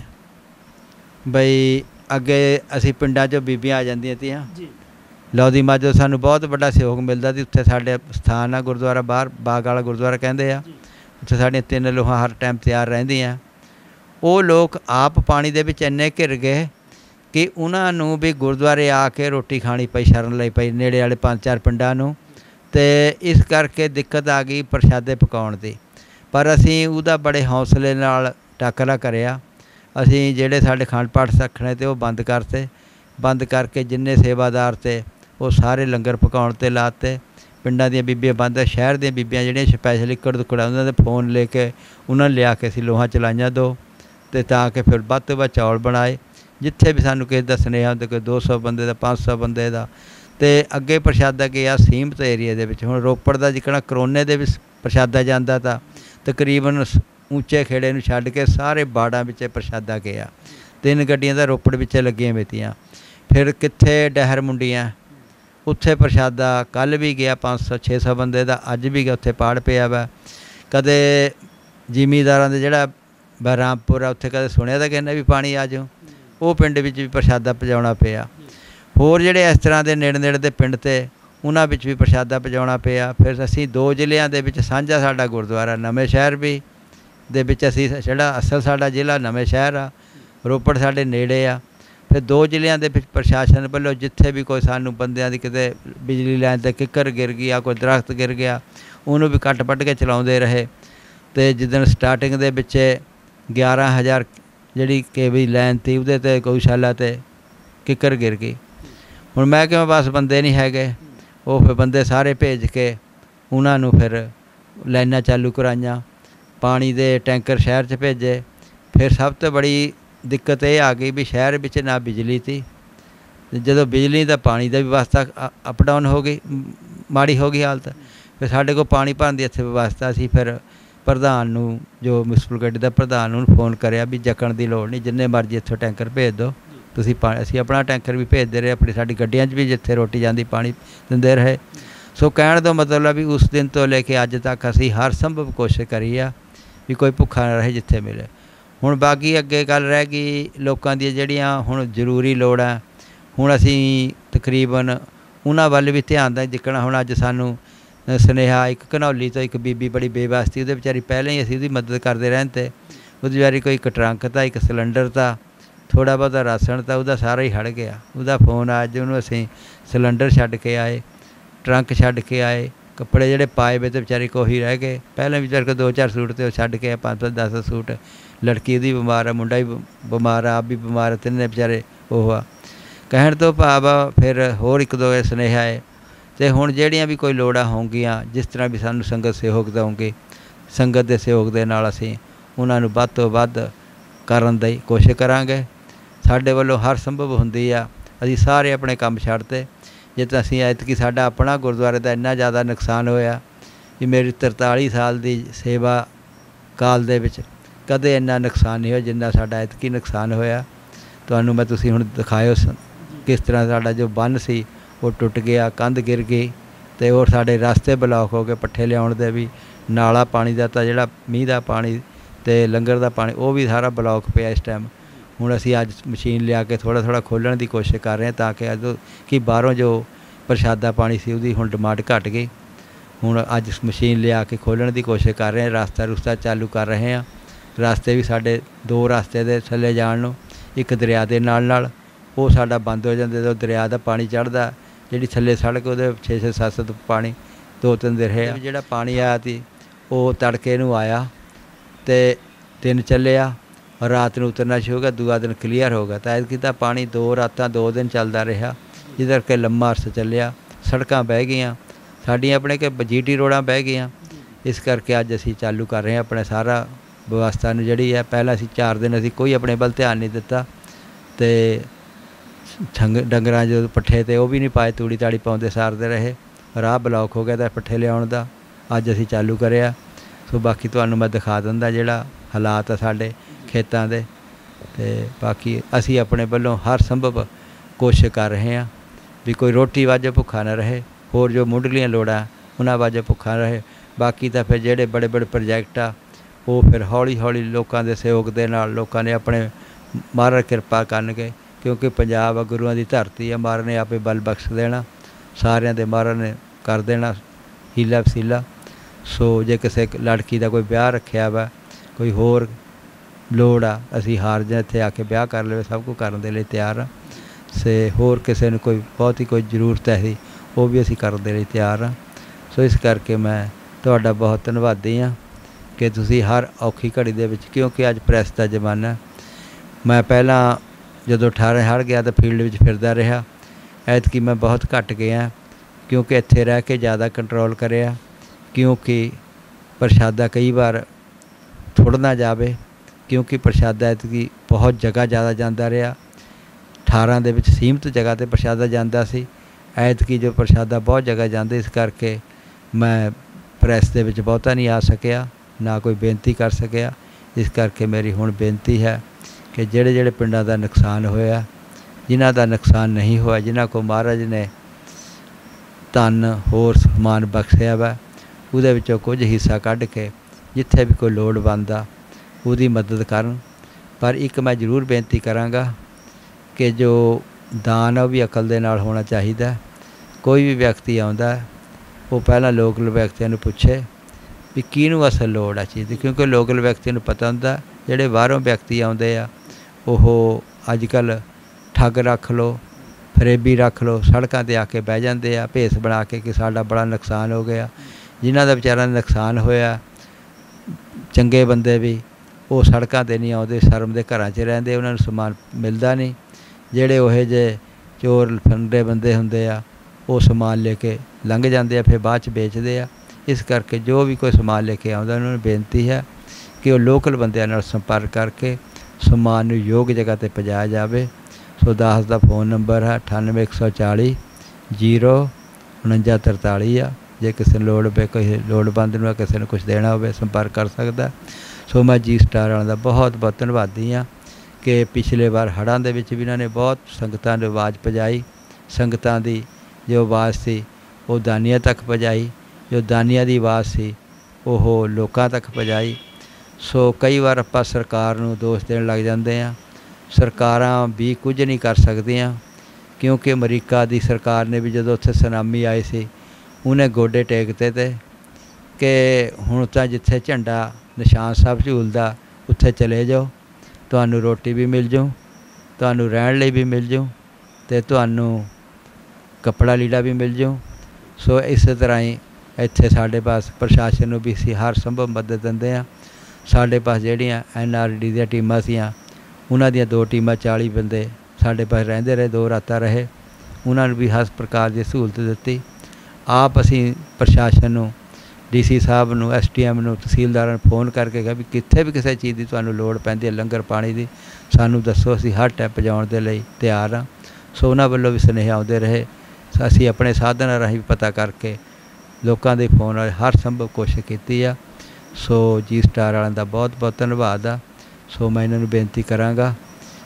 ਬਈ ਅੱਗੇ ਅਸੀਂ ਪਿੰਡਾਂ 'ਚੋਂ ਬੀਬੀਆਂ ਆ ਜਾਂਦੀਆਂ ਤੀਆਂ ਲੌਦੀ ਮਾਝੋਂ, ਸਾਨੂੰ ਬਹੁਤ ਵੱਡਾ ਸਹਿਯੋਗ ਮਿਲਦਾ ਸੀ। ਉੱਥੇ ਸਾਡੇ ਸਥਾਨ ਆ ਗੁਰਦੁਆਰਾ, ਬਾਹਰ ਬਾਗ ਵਾਲਾ ਗੁਰਦੁਆਰਾ ਕਹਿੰਦੇ ਆ, ਉੱਥੇ ਸਾਡੀਆਂ 3 ਲੋਹਾਂ ਹਰ ਟਾਈਮ ਤਿਆਰ ਰਹਿੰਦੀਆਂ। ਉਹ ਲੋਕ ਆਪ ਪਾਣੀ ਦੇ ਵਿੱਚ ਇੰਨੇ ਘਿਰ ਗਏ ਕਿ ਉਹਨਾਂ ਨੂੰ ਵੀ ਗੁਰਦੁਆਰੇ ਆ ਕੇ ਰੋਟੀ ਖਾਣੀ ਪਈ, ਸ਼ਰਨ ਲਈ ਪਈ ਨੇੜੇ ਵਾਲੇ 5-4 ਪਿੰਡਾਂ ਨੂੰ। ਅਤੇ ਇਸ ਕਰਕੇ ਦਿੱਕਤ ਆ ਗਈ ਪ੍ਰਸ਼ਾਦੇ ਪਕਾਉਣ ਦੀ। ਪਰ ਅਸੀਂ ਉਹਦਾ ਬੜੇ ਹੌਸਲੇ ਨਾਲ ਟਾਕਰਾ ਕਰਿਆ। ਅਸੀਂ ਜਿਹੜੇ ਸਾਡੇ ਅਖੰਡ ਪਾਠ ਰੱਖਣੇ ਤੇ ਉਹ ਬੰਦ ਕਰਤੇ, ਬੰਦ ਕਰਕੇ ਜਿੰਨੇ ਸੇਵਾਦਾਰ ਤੇ ਉਹ ਸਾਰੇ ਲੰਗਰ ਪਕਾਉਣ 'ਤੇ ਲਾਤੇ। ਪਿੰਡਾਂ ਦੀਆਂ ਬੀਬੀਆਂ ਬੰਦ, ਸ਼ਹਿਰ ਦੀਆਂ ਬੀਬੀਆਂ ਜਿਹੜੀਆਂ ਸਪੈਸ਼ਲ ਇਕੜ ਦੁਕੜਾ ਉਹਨਾਂ ਦੇ ਫੋਨ ਲੈ ਕੇ ਉਹਨਾਂ ਨੂੰ ਲਿਆ ਕੇ ਅਸੀਂ ਲੋਹਾਂ ਚਲਾਈਆਂ 2 ਅਤੇ ਤਾਂ ਕਿ ਫਿਰ ਵੱਧ ਤੋਂ ਵੱਧ ਚੌਲ ਬਣਾਏ। ਜਿੱਥੇ ਵੀ ਸਾਨੂੰ ਕਿਸੇ ਦਾ ਸੁਨੇਹਾ ਹੁੰਦਾ, ਕੋਈ 200 ਬੰਦੇ ਦਾ, 500 ਬੰਦੇ ਦਾ। ਅਤੇ ਅੱਗੇ ਪ੍ਰਸ਼ਾਦਾ ਗਿਆ ਸੀਮਿਤ ਏਰੀਏ ਦੇ ਵਿੱਚ। ਹੁਣ ਰੋਪੜ ਦਾ ਜਿਕਣਾ ਕਰੋਨੇ ਦੇ ਵਿੱਚ ਪ੍ਰਸ਼ਾਦਾ ਜਾਂਦਾ ਤਾਂ ਤਕਰੀਬਨ ਉੱਚੇ ਖੇੜੇ ਨੂੰ ਛੱਡ ਕੇ ਸਾਰੇ ਬਾੜਾਂ ਵਿੱਚ ਪ੍ਰਸ਼ਾਦਾ ਗਿਆ। 3 ਗੱਡੀਆਂ ਤਾਂ ਰੋਪੜ ਵਿੱਚ ਲੱਗੀਆਂ ਵੇਤੀਆਂ। ਫਿਰ ਕਿੱਥੇ ਡਹਿਰ ਮੁੰਡੀਆਂ, ਉੱਥੇ ਪ੍ਰਸ਼ਾਦਾ ਕੱਲ੍ਹ ਵੀ ਗਿਆ 500-600 ਬੰਦੇ ਦਾ, ਅੱਜ ਵੀ ਗਿਆ, ਉੱਥੇ ਪਾੜ ਪਿਆ ਵਾ। ਕਦੇ ਜ਼ਿਮੀਂਦਾਰਾਂ ਦੇ ਜਿਹੜਾ ਬਹਿਰਾਮਪੁਰ ਆ ਉੱਥੇ ਕਦੇ ਸੁਣਿਆ ਤਾਂ ਕਹਿੰਦਾ ਵੀ ਪਾਣੀ ਆ ਜਾਓ, ਉਹ ਪਿੰਡ ਵਿੱਚ ਵੀ ਪ੍ਰਸ਼ਾਦਾ ਪਹੁੰਚਾਉਣਾ ਪਿਆ। ਹੋਰ ਜਿਹੜੇ ਇਸ ਤਰ੍ਹਾਂ ਦੇ ਨੇੜੇ ਨੇੜੇ ਦੇ ਪਿੰਡ ਤੇ ਉਹਨਾਂ ਵਿੱਚ ਵੀ ਪ੍ਰਸ਼ਾਦਾ ਪਹੁੰਚਾਉਣਾ ਪਿਆ। ਫਿਰ ਅਸੀਂ 2 ਜ਼ਿਲ੍ਹਿਆਂ ਦੇ ਵਿੱਚ ਸਾਂਝਾ ਸਾਡਾ ਗੁਰਦੁਆਰਾ ਨਵੇਂ ਸ਼ਹਿਰ ਵੀ ਦੇ ਵਿੱਚ ਅਸੀਂ ਜਿਹੜਾ ਅਸਲ ਸਾਡਾ ਜ਼ਿਲ੍ਹਾ ਨਵੇਂ ਸ਼ਹਿਰ ਆ, ਰੋਪੜ ਸਾਡੇ ਨੇੜੇ ਆ। ਫਿਰ 2 ਜ਼ਿਲ੍ਹਿਆਂ ਦੇ ਵਿੱਚ ਪ੍ਰਸ਼ਾਸਨ ਵੱਲੋਂ ਜਿੱਥੇ ਵੀ ਕੋਈ ਸਾਨੂੰ ਬੰਦਿਆਂ ਦੀ ਕਿਤੇ ਬਿਜਲੀ ਲਾਈਨ 'ਤੇ ਕਿੱਕਰ ਗਿਰ ਗਈ ਆ, ਕੋਈ ਦਰਖਤ ਗਿਰ ਗਿਆ, ਉਹਨੂੰ ਵੀ ਕੱਟ ਪੱਟ ਕੇ ਚਲਾਉਂਦੇ ਰਹੇ। ਅਤੇ ਜਿੱਦਣ ਸਟਾਰਟਿੰਗ ਦੇ ਵਿੱਚ 11,000 ਜਿਹੜੀ ਕੇਬਲ ਲਾਈਨ ਤੀ ਉਹਦੇ 'ਤੇ ਗਊਸ਼ਾਲਾ 'ਤੇ ਕਿੱਕਰ ਗਿਰ ਗਈ। ਹੁਣ ਮੈਂ ਕਿਹਾ ਬਸ ਬੰਦੇ ਨਹੀਂ ਹੈਗੇ, ਉਹ ਫਿਰ ਬੰਦੇ ਸਾਰੇ ਭੇਜ ਕੇ ਉਹਨਾਂ ਨੂੰ ਫਿਰ ਲਾਈਨਾਂ ਚਾਲੂ ਕਰਾਈਆਂ, ਪਾਣੀ ਦੇ ਟੈਂਕਰ ਸ਼ਹਿਰ 'ਚ ਭੇਜੇ। ਫਿਰ ਸਭ ਤੋਂ ਬੜੀ ਦਿੱਕਤ ਇਹ ਆ ਗਈ ਵੀ ਸ਼ਹਿਰ ਵਿੱਚ ਨਾ ਬਿਜਲੀ ਤੀ। ਜਦੋਂ ਬਿਜਲੀ ਦਾ ਪਾਣੀ ਦਾ ਵਿਵਸਥਾ ਅਪ ਡਾਊਨ ਹੋ ਗਈ, ਮਾੜੀ ਹੋ ਗਈ ਹਾਲਤ। ਫਿਰ ਸਾਡੇ ਕੋਲ ਪਾਣੀ ਭਰਨ ਦੀ ਇੱਥੇ ਵਿਵਸਥਾ ਸੀ। ਫਿਰ ਪ੍ਰਧਾਨ ਨੂੰ, ਜੋ ਮਿਊਂਸਪਲ ਗੱਡੀ ਦਾ ਪ੍ਰਧਾਨ ਨੂੰ ਫੋਨ ਕਰਿਆ ਵੀ ਜੱਕਣ ਦੀ ਲੋੜ ਨਹੀਂ, ਜਿੰਨੇ ਮਰਜ਼ੀ ਇੱਥੋਂ ਟੈਂਕਰ ਭੇਜ ਦਿਓ ਤੁਸੀਂ। ਅਸੀਂ ਆਪਣਾ ਟੈਂਕਰ ਵੀ ਭੇਜਦੇ ਰਹੇ, ਆਪਣੀ ਸਾਡੀ ਗੱਡੀਆਂ 'ਚ ਵੀ ਜਿੱਥੇ ਰੋਟੀ ਜਾਂਦੀ ਪਾਣੀ ਦਿੰਦੇ ਰਹੇ। ਸੋ ਕਹਿਣ ਦਾ ਮਤਲਬ ਵੀ ਉਸ ਦਿਨ ਤੋਂ ਲੈ ਕੇ ਅੱਜ ਤੱਕ ਅਸੀਂ ਹਰ ਸੰਭਵ ਕੋਸ਼ਿਸ਼ ਕਰੀ ਆ ਵੀ ਕੋਈ ਭੁੱਖਾ ਨਾ ਰਹੇ ਜਿੱਥੇ ਮਿਲੇ। ਹੁਣ ਬਾਕੀ ਅੱਗੇ ਗੱਲ ਰਹਿ ਗਈ ਲੋਕਾਂ ਦੀਆਂ ਜਿਹੜੀਆਂ ਹੁਣ ਜ਼ਰੂਰੀ ਲੋੜਾਂ। ਹੁਣ ਅਸੀਂ ਤਕਰੀਬਨ ਉਹਨਾਂ ਵੱਲ ਵੀ ਧਿਆਨ ਦਾ ਜਿੱਕਣਾ। ਹੁਣ ਅੱਜ ਸਾਨੂੰ ਸੁਨੇਹਾ ਇੱਕ ਘਨੌਲੀ ਤੋਂ ਇੱਕ ਬੀਬੀ ਬੜੀ ਬੇਵਸਤੀ, ਉਹਦੇ ਵਿਚਾਰੀ ਪਹਿਲਾਂ ਹੀ ਅਸੀਂ ਉਹਦੀ ਮਦਦ ਕਰਦੇ ਰਹਿਣ, ਤੇ ਉਹਦੀ ਵਿਚਾਰੀ ਕੋਈ ਇੱਕ ਟਰੰਕ ਤਾਂ, ਇੱਕ ਸਿਲੰਡਰ ਤਾਂ, ਥੋੜ੍ਹਾ ਬਹੁਤਾ ਰਾਸ਼ਨ ਤਾਂ, ਉਹਦਾ ਸਾਰਾ ਹੀ ਹੜ ਗਿਆ। ਉਹਦਾ ਫੋਨ ਆ, ਅੱਜ ਉਹਨੂੰ ਅਸੀਂ ਸਿਲੰਡਰ ਛੱਡ ਕੇ ਆਏ, ਟਰੰਕ ਛੱਡ ਕੇ ਆਏ, ਕੱਪੜੇ ਜਿਹੜੇ ਪਾਏ ਵੇ ਤੇ ਵਿਚਾਰੇ ਕੋਹੀ ਰਹਿ ਗਏ। ਪਹਿਲਾਂ ਵਿਚਾਰੇ ਕੋਲ 2-4 ਸੂਟ ਤੇ ਉਹ ਛੱਡ ਕੇ 5-10 ਸੂਟ। ਲੜਕੀ ਉਹਦੀ ਬਿਮਾਰ ਆ, ਮੁੰਡਾ ਵੀ ਬਿਮਾਰ ਆ, ਆਪ ਵੀ ਬਿਮਾਰ ਆ, 3 ਵਿਚਾਰੇ ਉਹ ਆ। ਕਹਿਣ ਤੋਂ ਭਾਵ ਫਿਰ ਹੋਰ 1-2 ਸੁਨੇਹਾ ਹੈ। ਅਤੇ ਹੁਣ ਜਿਹੜੀਆਂ ਵੀ ਕੋਈ ਲੋੜਾਂ ਹੋਣਗੀਆਂ, ਜਿਸ ਤਰ੍ਹਾਂ ਵੀ ਸਾਨੂੰ ਸੰਗਤ ਸਹਿਯੋਗ ਦੇਊਗੀ, ਸੰਗਤ ਦੇ ਸਹਿਯੋਗ ਦੇ ਨਾਲ ਅਸੀਂ ਉਹਨਾਂ ਨੂੰ ਵੱਧ ਤੋਂ ਵੱਧ ਕਰਨ ਦੀ ਕੋਸ਼ਿਸ਼ ਕਰਾਂਗੇ। ਸਾਡੇ ਵੱਲੋਂ ਹਰ ਸੰਭਵ ਹੁੰਦੀ ਆ। ਅਸੀਂ ਸਾਰੇ ਆਪਣੇ ਕੰਮ ਛੱਡਤੇ। ਜੇ ਤਾਂ ਅਸੀਂ ਐਤਕੀ ਸਾਡਾ ਆਪਣਾ ਗੁਰਦੁਆਰੇ ਦਾ ਇੰਨਾ ਜ਼ਿਆਦਾ ਨੁਕਸਾਨ ਹੋਇਆ ਕਿ ਮੇਰੀ 43 ਸਾਲ ਦੀ ਸੇਵਾ ਕਾਲ ਦੇ ਵਿੱਚ ਕਦੇ ਇੰਨਾ ਨੁਕਸਾਨ ਨਹੀਂ ਹੋਇਆ ਜਿੰਨਾ ਸਾਡਾ ਐਤਕੀ ਨੁਕਸਾਨ ਹੋਇਆ। ਤੁਹਾਨੂੰ ਮੈਂ ਤੁਸੀਂ ਹੁਣ ਦਿਖਾਇਓ ਕਿਸ ਤਰ੍ਹਾਂ ਸਾਡਾ ਜੋ ਬੰਨ੍ਹ ਸੀ ਉਹ ਟੁੱਟ ਗਿਆ, ਕੰਧ ਗਿਰ ਗਈ, ਅਤੇ ਹੋਰ ਸਾਡੇ ਰਸਤੇ ਬਲੌਕ ਹੋ ਗਏ ਪੱਠੇ ਲਿਆਉਣ ਦੇ ਵੀ। ਨਾਲਾ ਪਾਣੀ ਦਾ ਤਾਂ ਜਿਹੜਾ ਮੀਂਹ ਦਾ ਪਾਣੀ ਅਤੇ ਲੰਗਰ ਦਾ ਪਾਣੀ ਉਹ ਵੀ ਸਾਰਾ ਬਲੌਕ ਪਿਆ ਇਸ ਟਾਈਮ। ਹੁਣ ਅਸੀਂ ਅੱਜ ਮਸ਼ੀਨ ਲਿਆ ਕੇ ਥੋੜ੍ਹਾ ਖੋਲ੍ਹਣ ਦੀ ਕੋਸ਼ਿਸ਼ ਕਰ ਰਹੇ ਹਾਂ ਤਾਂ ਕਿ ਅੱਜ ਕਿ ਬਾਹਰੋਂ ਜੋ ਪ੍ਰਸ਼ਾਦਾ ਪਾਣੀ ਸੀ ਉਹਦੀ ਹੁਣ ਡਿਮਾਂਡ ਘੱਟ ਗਈ। ਹੁਣ ਅੱਜ ਮਸ਼ੀਨ ਲਿਆ ਕੇ ਖੋਲ੍ਹਣ ਦੀ ਕੋਸ਼ਿਸ਼ ਕਰ ਰਹੇ ਹਾਂ। ਰਸਤਾ ਚਾਲੂ ਕਰ ਰਹੇ ਹਾਂ। ਰਸਤੇ ਵੀ ਸਾਡੇ 2 ਰਸਤੇ ਦੇ ਥੱਲੇ ਜਾਣ ਨੂੰ, ਇੱਕ ਦਰਿਆ ਦੇ ਨਾਲ ਉਹ ਸਾਡਾ ਬੰਦ ਹੋ ਜਾਂਦੇ ਜਦੋਂ ਦਰਿਆ ਦਾ ਪਾਣੀ ਚੜ੍ਹਦਾ। ਜਿਹੜੀ ਥੱਲੇ ਸੜਕ ਉਹਦੇ 6-6 7 ਪਾਣੀ 2-3 ਦਿਨ ਰਿਹਾ। ਜਿਹੜਾ ਪਾਣੀ ਆਇਆ ਸੀ ਉਹ ਤੜਕੇ ਨੂੰ ਆਇਆ ਅਤੇ ਦਿਨ ਚੱਲਿਆ, ਰਾਤ ਨੂੰ ਉਤਰਨਾ ਸ਼ੁਰੂ ਹੋ ਗਿਆ, ਦੂਆ ਦਿਨ ਕਲੀਅਰ ਹੋ ਗਿਆ। ਤਾਂ ਐਤਕੀ ਤਾਂ ਪਾਣੀ 2 ਰਾਤਾਂ 2 ਦਿਨ ਚੱਲਦਾ ਰਿਹਾ, ਜਿਹਦੇ ਕਰਕੇ ਲੰਮਾ ਅਰਸਾ ਚੱਲਿਆ। ਸੜਕਾਂ ਬਹਿ ਗਈਆਂ ਸਾਡੀਆਂ, ਆਪਣੇ ਕਿ GT ਰੋਡਾਂ ਬਹਿ ਗਈਆਂ। ਇਸ ਕਰਕੇ ਅੱਜ ਅਸੀਂ ਚਾਲੂ ਕਰ ਰਹੇ ਹਾਂ ਆਪਣੇ ਸਾਰਾ ਵਿਵਸਥਾ ਨੂੰ ਜਿਹੜੀ ਹੈ। ਪਹਿਲਾਂ ਅਸੀਂ 4 ਦਿਨ ਅਸੀਂ ਕੋਈ ਆਪਣੇ ਵੱਲ ਧਿਆਨ ਨਹੀਂ ਦਿੱਤਾ ਅਤੇ ਡੰਗਰਾਂ ਜਦੋਂ ਪੱਠੇ 'ਤੇ ਉਹ ਵੀ ਨਹੀਂ ਪਾਏ, ਤੂੜੀ ਤਾੜੀ ਪਾਉਂਦੇ ਸਾਰਦੇ ਰਹੇ। ਰਾਹ ਬਲੌਕ ਹੋ ਗਿਆ ਤਾਂ ਪੱਠੇ ਲਿਆਉਣ ਦਾ ਅੱਜ ਅਸੀਂ ਚਾਲੂ ਕਰਿਆ। ਸੋ ਬਾਕੀ ਤੁਹਾਨੂੰ ਮੈਂ ਦਿਖਾ ਦਿੰਦਾ ਜਿਹੜਾ ਹਾਲਾਤ ਆ ਸਾਡੇ ਖੇਤਾਂ ਦੇ। ਅਤੇ ਬਾਕੀ ਅਸੀਂ ਆਪਣੇ ਵੱਲੋਂ ਹਰ ਸੰਭਵ ਕੋਸ਼ਿਸ਼ ਕਰ ਰਹੇ ਹਾਂ ਵੀ ਕੋਈ ਰੋਟੀ ਵਾਜੇ ਭੁੱਖਾ ਨਾ ਰਹੇ, ਹੋਰ ਜੋ ਮੁੱਢਲੀਆਂ ਲੋੜਾਂ ਉਹਨਾਂ ਵਾਜੇ ਭੁੱਖਾ ਰਹੇ। ਬਾਕੀ ਤਾਂ ਫਿਰ ਜਿਹੜੇ ਬੜੇ ਪ੍ਰੋਜੈਕਟ ਆ ਉਹ ਫਿਰ ਹੌਲੀ ਹੌਲੀ ਲੋਕਾਂ ਦੇ ਸਹਿਯੋਗ ਦੇ ਨਾਲ ਲੋਕਾਂ ਨੇ ਆਪਣੇ ਮਹਾਰਾਜ ਕਿਰਪਾ ਕਰਨਗੇ, ਕਿਉਂਕਿ ਪੰਜਾਬ ਆ ਗੁਰੂਆਂ ਦੀ ਧਰਤੀ ਆ। ਮਹਾਰਾਜ ਨੇ ਆਪੇ ਬਲ ਬਖਸ਼ ਦੇਣਾ, ਸਾਰਿਆਂ ਦੇ ਮਹਾਰਾਜ ਨੇ ਕਰ ਦੇਣਾ ਹੀਲਾ ਵਸੀਲਾ। ਸੋ ਜੇ ਕਿਸੇ ਲੜਕੀ ਦਾ ਕੋਈ ਵਿਆਹ ਰੱਖਿਆ ਵਾ, ਕੋਈ ਹੋਰ ਲੋੜ ਆ, ਅਸੀਂ ਹਾਰ ਜਾਂ ਇੱਥੇ ਆ ਕੇ ਵਿਆਹ ਕਰ ਲਵੇ, ਸਭ ਕੁਝ ਕਰਨ ਦੇ ਲਈ ਤਿਆਰ ਆ। ਸੇ ਹੋਰ ਕਿਸੇ ਨੂੰ ਕੋਈ ਬਹੁਤੀ ਕੋਈ ਜ਼ਰੂਰਤ ਹੈ ਉਹ ਵੀ ਅਸੀਂ ਕਰਨ ਦੇ ਲਈ ਤਿਆਰ ਹਾਂ। ਸੋ ਇਸ ਕਰਕੇ ਮੈਂ ਤੁਹਾਡਾ ਬਹੁਤ ਧੰਨਵਾਦੀ ਹਾਂ ਕਿ ਤੁਸੀਂ ਹਰ ਔਖੀ ਘੜੀ ਦੇ ਵਿੱਚ, ਕਿਉਂਕਿ ਅੱਜ ਪ੍ਰੈਸ ਦਾ ਜ਼ਮਾਨਾ। ਮੈਂ ਪਹਿਲਾਂ ਜਦੋਂ 18 ਹੜ੍ਹ ਗਿਆ ਤਾਂ ਫੀਲਡ ਵਿੱਚ ਫਿਰਦਾ ਰਿਹਾ। ਐਤਕੀ ਮੈਂ ਬਹੁਤ ਘੱਟ ਗਿਆ, ਕਿਉਂਕਿ ਇੱਥੇ ਰਹਿ ਕੇ ਜ਼ਿਆਦਾ ਕੰਟਰੋਲ ਕਰਿਆ, ਕਿਉਂਕਿ ਪ੍ਰਸ਼ਾਦਾ ਕਈ ਵਾਰ ਥੁੜ ਨਾ ਜਾਵੇ, ਕਿਉਂਕਿ ਪ੍ਰਸ਼ਾਦਾ ਐਤਕੀ ਬਹੁਤ ਜਗ੍ਹਾ ਜ਼ਿਆਦਾ ਜਾਂਦਾ ਰਿਹਾ। 18 ਦੇ ਵਿੱਚ ਸੀਮਿਤ ਜਗ੍ਹਾ 'ਤੇ ਪ੍ਰਸ਼ਾਦਾ ਜਾਂਦਾ ਸੀ, ਐਤਕੀ ਜੋ ਪ੍ਰਸ਼ਾਦਾ ਬਹੁਤ ਜਗ੍ਹਾ ਜਾਂਦੇ, ਇਸ ਕਰਕੇ ਮੈਂ ਪ੍ਰੈਸ ਦੇ ਵਿੱਚ ਬਹੁਤਾ ਨਹੀਂ ਆ ਸਕਿਆ, ਨਾ ਕੋਈ ਬੇਨਤੀ ਕਰ ਸਕਿਆ। ਇਸ ਕਰਕੇ ਮੇਰੀ ਹੁਣ ਬੇਨਤੀ ਹੈ ਕਿ ਜਿਹੜੇ ਪਿੰਡਾਂ ਦਾ ਨੁਕਸਾਨ ਹੋਇਆ, ਜਿਨ੍ਹਾਂ ਦਾ ਨੁਕਸਾਨ ਨਹੀਂ ਹੋਇਆ, ਜਿਨ੍ਹਾਂ ਕੋਲ ਮਹਾਰਾਜ ਨੇ ਧਨ ਹੋਰ ਸਮਾਨ ਬਖਸ਼ਿਆ ਵਾ, ਉਹਦੇ ਵਿੱਚੋਂ ਕੁਝ ਹਿੱਸਾ ਕੱਢ ਕੇ ਜਿੱਥੇ ਵੀ ਕੋਈ ਲੋੜਵੰਦ ਆ ਉਹਦੀ ਮਦਦ ਕਰਨ। ਪਰ ਇੱਕ ਮੈਂ ਜ਼ਰੂਰ ਬੇਨਤੀ ਕਰਾਂਗਾ ਕਿ ਜੋ ਦਾਨ ਆ ਉਹ ਵੀ ਅਕਲ ਦੇ ਨਾਲ ਹੋਣਾ ਚਾਹੀਦਾ। ਕੋਈ ਵੀ ਵਿਅਕਤੀ ਆਉਂਦਾ ਉਹ ਪਹਿਲਾਂ ਲੋਕਲ ਵਿਅਕਤੀਆਂ ਨੂੰ ਪੁੱਛੇ ਵੀ ਕਿਹਨੂੰ ਅਸਲ ਲੋੜ ਆ ਚੀਜ਼ ਦੀ, ਕਿਉਂਕਿ ਲੋਕਲ ਵਿਅਕਤੀ ਨੂੰ ਪਤਾ ਹੁੰਦਾ। ਜਿਹੜੇ ਬਾਹਰੋਂ ਵਿਅਕਤੀ ਆਉਂਦੇ ਆ ਉਹ ਅੱਜ ਕੱਲ੍ਹ ਠੱਗ ਰੱਖ ਲਓ, ਫਰੇਬੀ ਰੱਖ ਲਓ, ਸੜਕਾਂ 'ਤੇ ਆ ਕੇ ਬਹਿ ਜਾਂਦੇ ਆ ਭੇਸ ਬਣਾ ਕੇ ਕਿ ਸਾਡਾ ਬੜਾ ਨੁਕਸਾਨ ਹੋ ਗਿਆ। ਜਿਨ੍ਹਾਂ ਦਾ ਵਿਚਾਰਿਆਂ ਦਾ ਨੁਕਸਾਨ ਹੋਇਆ, ਚੰਗੇ ਬੰਦੇ ਵੀ ਉਹ ਸੜਕਾਂ 'ਤੇ ਨਹੀਂ ਆਉਂਦੇ, ਸ਼ਰਮ ਦੇ ਘਰਾਂ 'ਚ ਰਹਿੰਦੇ, ਉਹਨਾਂ ਨੂੰ ਸਮਾਨ ਮਿਲਦਾ ਨਹੀਂ। ਜਿਹੜੇ ਉਹੋ ਜਿਹੇ ਚੋਰ ਫੰਡੇ ਬੰਦੇ ਹੁੰਦੇ ਆ ਉਹ ਸਮਾਨ ਲੈ ਕੇ ਲੰਘ ਜਾਂਦੇ ਆ, ਫਿਰ ਬਾਅਦ 'ਚ ਵੇਚਦੇ ਆ। ਇਸ ਕਰਕੇ ਜੋ ਵੀ ਕੋਈ ਸਮਾਨ ਲੈ ਕੇ ਆਉਂਦਾ ਉਹਨਾਂ ਨੂੰ ਬੇਨਤੀ ਹੈ ਕਿ ਉਹ ਲੋਕਲ ਬੰਦਿਆਂ ਨਾਲ ਸੰਪਰਕ ਕਰਕੇ ਸਮਾਨ ਨੂੰ ਯੋਗ ਜਗ੍ਹਾ 'ਤੇ ਪਹੁੰਚਾਇਆ ਜਾਵੇ। ਸੋ ਦਾਸ ਦਾ ਫ਼ੋਨ ਨੰਬਰ ਹੈ 98 140 04943 ਆ। ਜੇ ਕਿਸੇ ਨੂੰ ਲੋੜ ਪਏ, ਕੋਈ ਲੋੜਵੰਦ ਨੂੰ ਕਿਸੇ ਨੂੰ ਕੁਛ ਦੇਣਾ ਹੋਵੇ, ਸੰਪਰਕ ਕਰ ਸਕਦਾ। ਸੋ ਮੈਂ ਜੀ ਸਟਾਰ ਵਾਲਿਆਂ ਦਾ ਬਹੁਤ ਬਹੁਤ ਧੰਨਵਾਦੀ ਹਾਂ ਕਿ ਪਿਛਲੇ ਵਾਰ ਹੜ੍ਹਾਂ ਦੇ ਵਿੱਚ ਵੀ ਇਹਨਾਂ ਨੇ ਬਹੁਤ ਸੰਗਤਾਂ ਨੂੰ ਆਵਾਜ਼ ਪਹੁੰਚਾਈ। ਸੰਗਤਾਂ ਦੀ ਜੋ ਆਵਾਜ਼ ਸੀ ਉਹ ਦਾਨੀਆਂ ਤੱਕ ਪਹੁੰਚਾਈ, ਜੋ ਦਾਨੀਆਂ ਦੀ ਆਵਾਜ਼ ਸੀ ਉਹ ਲੋਕਾਂ ਤੱਕ ਪਹੁੰਚਾਈ। ਸੋ ਕਈ ਵਾਰ ਆਪਾਂ ਸਰਕਾਰ ਨੂੰ ਦੋਸ਼ ਦੇਣ ਲੱਗ ਜਾਂਦੇ ਹਾਂ। ਸਰਕਾਰਾਂ ਵੀ ਕੁਝ ਨਹੀਂ ਕਰ ਸਕਦੀਆਂ, ਕਿਉਂਕਿ ਅਮਰੀਕਾ ਦੀ ਸਰਕਾਰ ਨੇ ਵੀ ਜਦੋਂ ਉੱਥੇ ਸੁਨਾਮੀ ਆਈ ਸੀ ਉਹਨੇ ਗੋਡੇ ਟੇਕਤੇ ਤੇ ਕਿ ਹੁਣ ਤਾਂ ਜਿੱਥੇ ਝੰਡਾ ਨਿਸ਼ਾਨ ਸਾਹਿਬ ਝੂਲਦਾ ਉੱਥੇ ਚਲੇ ਜਾਓ, ਤੁਹਾਨੂੰ ਰੋਟੀ ਵੀ ਮਿਲ ਜਾਊ, ਤੁਹਾਨੂੰ ਰਹਿਣ ਲਈ ਵੀ ਮਿਲ ਜਾਊ ਅਤੇ ਤੁਹਾਨੂੰ ਕੱਪੜਾ ਲੀੜਾ ਵੀ ਮਿਲ ਜਾਊ। ਸੋ ਇਸੇ ਤਰ੍ਹਾਂ ਹੀ ਇੱਥੇ ਸਾਡੇ ਪਾਸ ਪ੍ਰਸ਼ਾਸਨ ਨੂੰ ਵੀ ਅਸੀਂ ਹਰ ਸੰਭਵ ਮਦਦ ਦਿੰਦੇ ਹਾਂ। ਸਾਡੇ ਪਾਸ ਜਿਹੜੀਆਂ NRD ਦੀਆਂ ਟੀਮਾਂ ਸੀਆਂ, ਉਹਨਾਂ ਦੀਆਂ 2 ਟੀਮਾਂ 40 ਬੰਦੇ ਸਾਡੇ ਪਾਸ ਰਹਿੰਦੇ ਰਹੇ, 2 ਰਾਤਾਂ ਰਹੇ। ਉਹਨਾਂ ਨੂੰ ਵੀ ਹਰ ਪ੍ਰਕਾਰ ਦੀ ਸਹੂਲਤ ਦਿੱਤੀ। ਆਪ ਅਸੀਂ ਪ੍ਰਸ਼ਾਸਨ ਨੂੰ, DC ਸਾਹਿਬ ਨੂੰ, SDM ਨੂੰ, ਤਹਿਸੀਲਦਾਰਾਂ ਨੂੰ ਫੋਨ ਕਰਕੇ ਕਿਹਾ ਵੀ ਕਿੱਥੇ ਵੀ ਕਿਸੇ ਚੀਜ਼ ਦੀ ਤੁਹਾਨੂੰ ਲੋੜ ਪੈਂਦੀ ਹੈ, ਲੰਗਰ ਪਾਣੀ ਦੀ, ਸਾਨੂੰ ਦੱਸੋ, ਅਸੀਂ ਹਰ ਟਾਈਮ ਪਹੁੰਚਾਉਣ ਦੇ ਲਈ ਤਿਆਰ ਹਾਂ। ਸੋ ਉਹਨਾਂ ਵੱਲੋਂ ਵੀ ਸੁਨੇਹੇ ਆਉਂਦੇ ਰਹੇ। ਅਸੀਂ ਆਪਣੇ ਸਾਧਨਾਂ ਰਾਹੀਂ ਪਤਾ ਕਰਕੇ ਲੋਕਾਂ ਦੇ ਫੋਨ ਨਾਲ ਹਰ ਸੰਭਵ ਕੋਸ਼ਿਸ਼ ਕੀਤੀ ਆ। ਸੋ ਜੀ ਸਟਾਰ ਵਾਲਿਆਂ ਦਾ ਬਹੁਤ ਬਹੁਤ ਧੰਨਵਾਦ ਆ। ਸੋ ਮੈਂ ਇਹਨਾਂ ਨੂੰ ਬੇਨਤੀ ਕਰਾਂਗਾ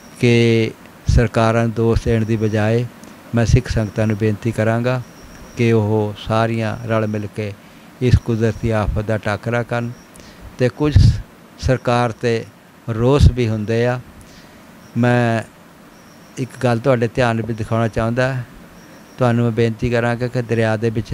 ਕਿ ਸਰਕਾਰਾਂ ਨੂੰ ਦੋਸ਼ ਦੇਣ ਦੀ ਬਜਾਏ ਮੈਂ ਸਿੱਖ ਸੰਗਤਾਂ ਨੂੰ ਬੇਨਤੀ ਕਰਾਂਗਾ ਕਿ ਉਹ ਸਾਰੀਆਂ ਰਲ ਮਿਲ ਕੇ ਇਸ ਕੁਦਰਤੀ ਆਫਤ ਦਾ ਟਾਕਰਾ ਕਰਨ। ਅਤੇ ਕੁਝ ਸਰਕਾਰ 'ਤੇ ਰੋਸ ਵੀ ਹੁੰਦੇ ਆ। ਮੈਂ ਇੱਕ ਗੱਲ ਤੁਹਾਡੇ ਧਿਆਨ ਵਿੱਚ ਦਿਖਾਉਣਾ ਚਾਹੁੰਦਾ, ਤੁਹਾਨੂੰ ਮੈਂ ਬੇਨਤੀ ਕਰਾਂਗਾ ਕਿ ਦਰਿਆ ਦੇ ਵਿੱਚ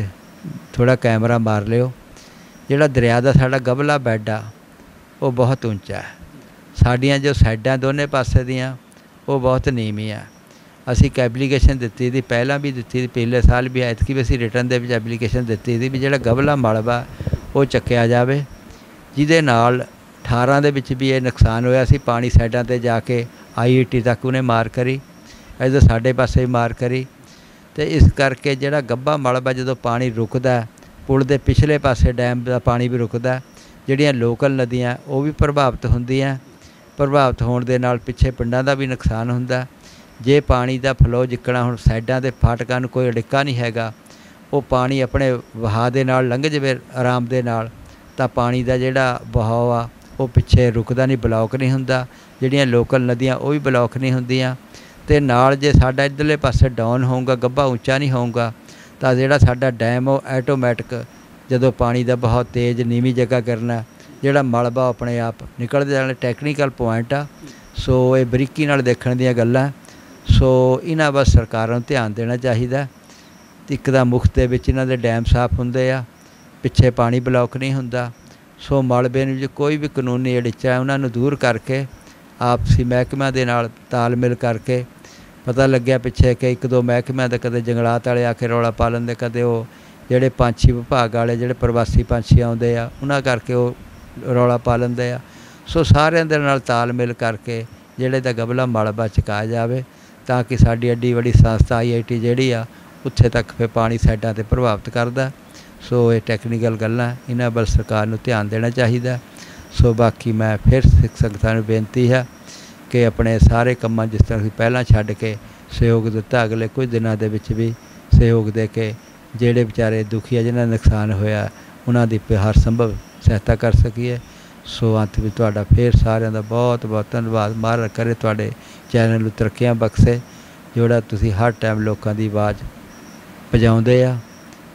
थोड़ा कैमरा मार लिओ। ਜਿਹੜਾ ਦਰਿਆ ਦਾ ਸਾਡਾ ਗਬਲਾ ਬੈੱਡ ਆ ਉਹ ਬਹੁਤ ਉੱਚਾ ਹੈ। ਸਾਡੀਆਂ ਜੋ ਸਾਈਡਾਂ ਦੋਨੇ ਪਾਸੇ ਦੀਆਂ ਉਹ ਬਹੁਤ ਨੀਵੀਂ ਆ। ਅਸੀਂ ਇੱਕ ਐਪਲੀਕੇਸ਼ਨ ਦਿੱਤੀ ਸੀ, ਪਹਿਲਾਂ ਵੀ ਦਿੱਤੀ ਸੀ, ਪਿਛਲੇ ਸਾਲ ਵੀ, ਐਤਕੀ ਵੀ ਅਸੀਂ ਰਿਟਰਨ ਦੇ ਵਿੱਚ ਐਪਲੀਕੇਸ਼ਨ ਦਿੱਤੀ ਸੀ ਵੀ ਜਿਹੜਾ ਗਬਲਾ ਮਲਬਾ ਉਹ ਚੱਕਿਆ ਜਾਵੇ, ਜਿਹਦੇ ਨਾਲ 18 ਦੇ ਵਿੱਚ ਵੀ ਇਹ ਨੁਕਸਾਨ ਹੋਇਆ ਸੀ। ਪਾਣੀ ਸਾਈਡਾਂ 'ਤੇ ਜਾ ਕੇ IIT ਤੱਕ ਉਹਨੇ ਮਾਰ ਕਰੀ, ਇੱਧਰ ਸਾਡੇ ਪਾਸੇ ਵੀ ਮਾਰ ਕਰੀ। ਅਤੇ ਇਸ ਕਰਕੇ ਜਿਹੜਾ ਗੱਭਾ ਮਲਬਾ ਜਦੋਂ ਪਾਣੀ ਰੁਕਦਾ, ਪੁਲ ਦੇ ਪਿਛਲੇ ਪਾਸੇ ਡੈਮ ਦਾ ਪਾਣੀ ਵੀ ਰੁਕਦਾ, ਜਿਹੜੀਆਂ ਲੋਕਲ ਨਦੀਆਂ ਉਹ ਵੀ ਪ੍ਰਭਾਵਿਤ ਹੁੰਦੀਆਂ। ਪ੍ਰਭਾਵਿਤ ਹੋਣ ਦੇ ਨਾਲ ਪਿੱਛੇ ਪਿੰਡਾਂ ਦਾ ਵੀ ਨੁਕਸਾਨ ਹੁੰਦਾ। ਜੇ ਪਾਣੀ ਦਾ ਫਲੋ ਜਿੱਕਣਾ ਹੁਣ ਸਾਈਡਾਂ ਦੇ ਫਾਟਕਾਂ ਨੂੰ ਕੋਈ ਅੜਿੱਕਾ ਨਹੀਂ ਹੈਗਾ, ਉਹ ਪਾਣੀ ਆਪਣੇ ਵਹਾਅ ਦੇ ਨਾਲ ਲੰਘ ਜਾਵੇ ਆਰਾਮ ਦੇ ਨਾਲ, ਤਾਂ ਪਾਣੀ ਦਾ ਜਿਹੜਾ ਵਹਾਅ ਆ ਉਹ ਪਿੱਛੇ ਰੁਕਦਾ ਨਹੀਂ, ਬਲੌਕ ਨਹੀਂ ਹੁੰਦਾ। ਜਿਹੜੀਆਂ ਲੋਕਲ ਨਦੀਆਂ ਉਹ ਵੀ ਬਲੌਕ ਨਹੀਂ ਹੁੰਦੀਆਂ। ਅਤੇ ਨਾਲ ਜੇ ਸਾਡਾ ਇੱਧਰਲੇ ਪਾਸੇ ਡਾਊਨ ਹੋਊਗਾ, ਗੱਭਾ ਉੱਚਾ ਨਹੀਂ ਹੋਊਗਾ, ਤਾਂ ਜਿਹੜਾ ਸਾਡਾ ਡੈਮ ਉਹ ਐਟੋਮੈਟਿਕ ਜਦੋਂ ਪਾਣੀ ਦਾ ਬਹੁਤ ਤੇਜ਼ ਨੀਵੀਂ ਜਗ੍ਹਾ ਕਰਨਾ, ਜਿਹੜਾ ਮਲਬਾ ਆਪਣੇ ਆਪ ਨਿਕਲਦੇ ਜਾਣਾ। ਟੈਕਨੀਕਲ ਪੁਆਇੰਟ ਆ, ਸੋ ਇਹ ਬਰੀਕੀ ਨਾਲ ਦੇਖਣ ਦੀਆਂ ਗੱਲਾਂ। ਸੋ ਇਹਨਾਂ ਬਸ ਸਰਕਾਰਾਂ ਨੂੰ ਧਿਆਨ ਦੇਣਾ ਚਾਹੀਦਾ। ਇੱਕ ਤਾਂ ਮੁਫ਼ਤ ਦੇ ਵਿੱਚ ਇਹਨਾਂ ਦੇ ਡੈਮ ਸਾਫ਼ ਹੁੰਦੇ ਆ, ਪਿੱਛੇ ਪਾਣੀ ਬਲੌਕ ਨਹੀਂ ਹੁੰਦਾ। ਸੋ ਮਲਬੇ ਨੂੰ ਜੇ ਕੋਈ ਵੀ ਕਾਨੂੰਨੀ ਅੜਿੱਚਾ ਉਹਨਾਂ ਨੂੰ ਦੂਰ ਕਰਕੇ ਆਪਸੀ ਮਹਿਕਮਿਆਂ ਦੇ ਨਾਲ ਤਾਲਮੇਲ ਕਰਕੇ, ਪਤਾ ਲੱਗਿਆ ਪਿੱਛੇ ਕਿ 1-2 ਮਹਿਕਮਿਆਂ ਦਾ ਕਦੇ ਜੰਗਲਾਤ ਵਾਲੇ ਆ ਕੇ ਰੌਲਾ ਪਾ ਲੈਂਦੇ, ਕਦੇ ਉਹ ਜਿਹੜੇ ਪੰਛੀ ਵਿਭਾਗ ਵਾਲੇ ਜਿਹੜੇ ਪ੍ਰਵਾਸੀ ਪੰਛੀ ਆਉਂਦੇ ਆ ਉਹਨਾਂ ਕਰਕੇ ਉਹ ਰੌਲਾ ਪਾ ਲੈਂਦੇ ਆ। ਸੋ ਸਾਰਿਆਂ ਦੇ ਨਾਲ ਤਾਲਮੇਲ ਕਰਕੇ ਜਿਹੜੇ ਦਾ ਗਬਲਾ ਮਲਬਾ ਚੁਕਾਇਆ ਜਾਵੇ, ਤਾਂ ਕਿ ਸਾਡੀ ਐਡੀ ਵੱਡੀ ਸੰਸਥਾ IIT ਜਿਹੜੀ ਆ ਉੱਥੇ ਤੱਕ ਫਿਰ ਪਾਣੀ ਸਾਈਡਾਂ 'ਤੇ ਪ੍ਰਭਾਵਿਤ ਕਰਦਾ। ਸੋ ਇਹ ਟੈਕਨੀਕਲ ਗੱਲਾਂ, ਇਹਨਾਂ ਵੱਲ ਸਰਕਾਰ ਨੂੰ ਧਿਆਨ ਦੇਣਾ ਚਾਹੀਦਾ। ਸੋ ਬਾਕੀ ਮੈਂ ਫਿਰ ਸਿੱਖ ਸੰਗਤਾਂ ਨੂੰ ਬੇਨਤੀ ਹੈ ਕਿ ਆਪਣੇ ਸਾਰੇ ਕੰਮਾਂ, ਜਿਸ ਤਰ੍ਹਾਂ ਅਸੀਂ ਪਹਿਲਾਂ ਛੱਡ ਕੇ ਸਹਿਯੋਗ ਦਿੱਤਾ, ਅਗਲੇ ਕੁਝ ਦਿਨਾਂ ਦੇ ਵਿੱਚ ਵੀ ਸਹਿਯੋਗ ਦੇ ਕੇ ਜਿਹੜੇ ਵਿਚਾਰੇ ਦੁਖੀ ਆ, ਜਿਹਨਾਂ ਦਾ ਨੁਕਸਾਨ ਹੋਇਆ, ਉਹਨਾਂ ਦੀ ਹਰ ਸੰਭਵ ਸਹਾਇਤਾ ਕਰ ਸਕੀਏ। ਸੋ ਅੰਤ ਵਿੱਚ ਤੁਹਾਡਾ ਫਿਰ ਸਾਰਿਆਂ ਦਾ ਬਹੁਤ ਬਹੁਤ ਧੰਨਵਾਦ। ਮਹਾਰਾਜ ਕਰੇ ਤੁਹਾਡੇ ਚੈਨਲ ਨੂੰ ਤਰੱਕੀਆਂ ਬਖਸ਼ੇ, ਜਿਹੜਾ ਤੁਸੀਂ ਹਰ ਟਾਈਮ ਲੋਕਾਂ ਦੀ ਆਵਾਜ਼ ਪਹੁੰਚਾਉਂਦੇ ਆ।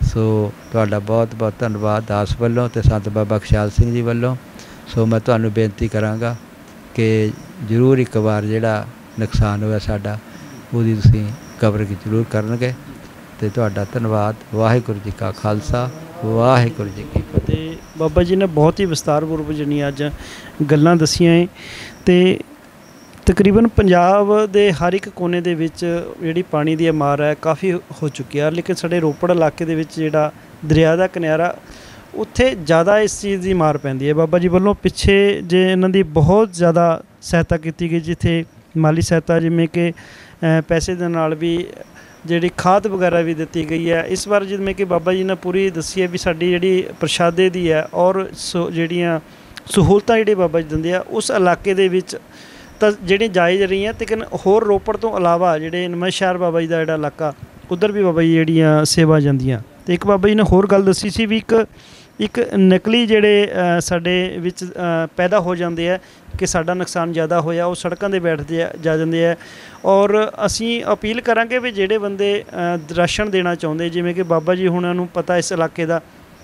ਸੋ ਤੁਹਾਡਾ ਬਹੁਤ ਬਹੁਤ ਧੰਨਵਾਦ ਦਾਸ ਵੱਲੋਂ ਅਤੇ ਸੰਤ ਬਾਬਾ ਖੁਸ਼ਹਾਲ ਸਿੰਘ ਜੀ ਵੱਲੋਂ। ਸੋ ਮੈਂ ਤੁਹਾਨੂੰ ਬੇਨਤੀ ਕਰਾਂਗਾ ਕਿ ਜ਼ਰੂਰ ਇੱਕ ਵਾਰ ਜਿਹੜਾ ਨੁਕਸਾਨ ਹੋਇਆ ਸਾਡਾ, ਉਹਦੀ ਤੁਸੀਂ ਕਵਰੇਜ ਜ਼ਰੂਰ ਕਰਨਗੇ। ਅਤੇ ਤੁਹਾਡਾ ਧੰਨਵਾਦ। ਵਾਹਿਗੁਰੂ ਜੀ ਕਾ ਖਾਲਸਾ, ਵਾਹਿਗੁਰੂ ਜੀ ਕੀ ਫਤਿਹ। ਬਾਬਾ ਜੀ ਨੇ ਬਹੁਤ ਹੀ ਵਿਸਤਾਰਪੂਰਵਕ ਜਿਹੜੀਆਂ ਅੱਜ ਗੱਲਾਂ ਦੱਸੀਆਂ ਏ, ਅਤੇ ਤਕਰੀਬਨ ਪੰਜਾਬ ਦੇ ਹਰ ਇੱਕ ਕੋਨੇ ਦੇ ਵਿੱਚ ਜਿਹੜੀ ਪਾਣੀ ਦੀ ਮਾਰ ਹੈ ਕਾਫੀ ਹੋ ਚੁੱਕੀ ਆ। ਲੇਕਿਨ ਸਾਡੇ ਰੋਪੜ ਇਲਾਕੇ ਦੇ ਵਿੱਚ ਜਿਹੜਾ ਦਰਿਆ ਦਾ ਕਿਨਾਰਾ, ਉੱਥੇ ਜ਼ਿਆਦਾ ਇਸ ਚੀਜ਼ ਦੀ ਮਾਰ ਪੈਂਦੀ ਹੈ। ਬਾਬਾ ਜੀ ਵੱਲੋਂ ਪਿੱਛੇ ਜੇ ਇਹਨਾਂ ਦੀ ਬਹੁਤ ਜ਼ਿਆਦਾ ਸਹਾਇਤਾ ਕੀਤੀ ਗਈ, ਜਿੱਥੇ ਮਾਲੀ ਸਹਾਇਤਾ ਜਿਵੇਂ ਕਿ ਪੈਸੇ ਦੇ ਨਾਲ ਵੀ ਜਿਹੜੀ ਖਾਦ ਵਗੈਰਾ ਵੀ ਦਿੱਤੀ ਗਈ ਹੈ। ਇਸ ਵਾਰ ਜਿਵੇਂ ਕਿ ਬਾਬਾ ਜੀ ਨੇ ਪੂਰੀ ਦੱਸੀ ਹੈ ਵੀ ਸਾਡੀ ਜਿਹੜੀ ਪ੍ਰਸ਼ਾਦੇ ਦੀ ਹੈ ਔਰ ਜਿਹੜੀਆਂ ਸਹੂਲਤਾਂ ਜਿਹੜੇ ਬਾਬਾ ਜੀ ਦਿੰਦੇ ਆ ਉਸ ਇਲਾਕੇ ਦੇ ਵਿੱਚ ਤਾਂ ਜਿਹੜੀਆਂ ਜਾਇਜ਼ ਰਹੀਆਂ। ਲੇਕਿਨ ਹੋਰ ਰੋਪੜ ਤੋਂ ਇਲਾਵਾ ਜਿਹੜੇ ਨਵਾਂਸ਼ਹਿਰ ਬਾਬਾ ਜੀ ਦਾ ਜਿਹੜਾ ਇਲਾਕਾ, ਉੱਧਰ ਵੀ ਬਾਬਾ ਜੀ ਜਿਹੜੀਆਂ ਸੇਵਾ ਜਾਂਦੀਆਂ। ਅਤੇ ਇੱਕ ਬਾਬਾ ਜੀ ਨੇ ਹੋਰ ਗੱਲ ਦੱਸੀ ਸੀ ਵੀ ਇੱਕ ਨਕਲੀ ਜਿਹੜੇ ਸਾਡੇ ਵਿੱਚ ਪੈਦਾ ਹੋ ਜਾਂਦੇ ਆ ਕਿ ਸਾਡਾ ਨੁਕਸਾਨ ਜ਼ਿਆਦਾ ਹੋਇਆ, ਉਹ ਸੜਕਾਂ 'ਤੇ ਬੈਠਦੇ ਜਾ ਜਾਂਦੇ ਆ। ਔਰ ਅਸੀਂ ਅਪੀਲ ਕਰਾਂਗੇ ਵੀ ਜਿਹੜੇ ਬੰਦੇ ਰਾਸ਼ਨ ਦੇਣਾ ਚਾਹੁੰਦੇ, ਜਿਵੇਂ ਕਿ ਬਾਬਾ ਜੀ ਹੁਣਾਂ ਨੂੰ ਪਤਾ ਇਸ ਇਲਾਕੇ ਦਾ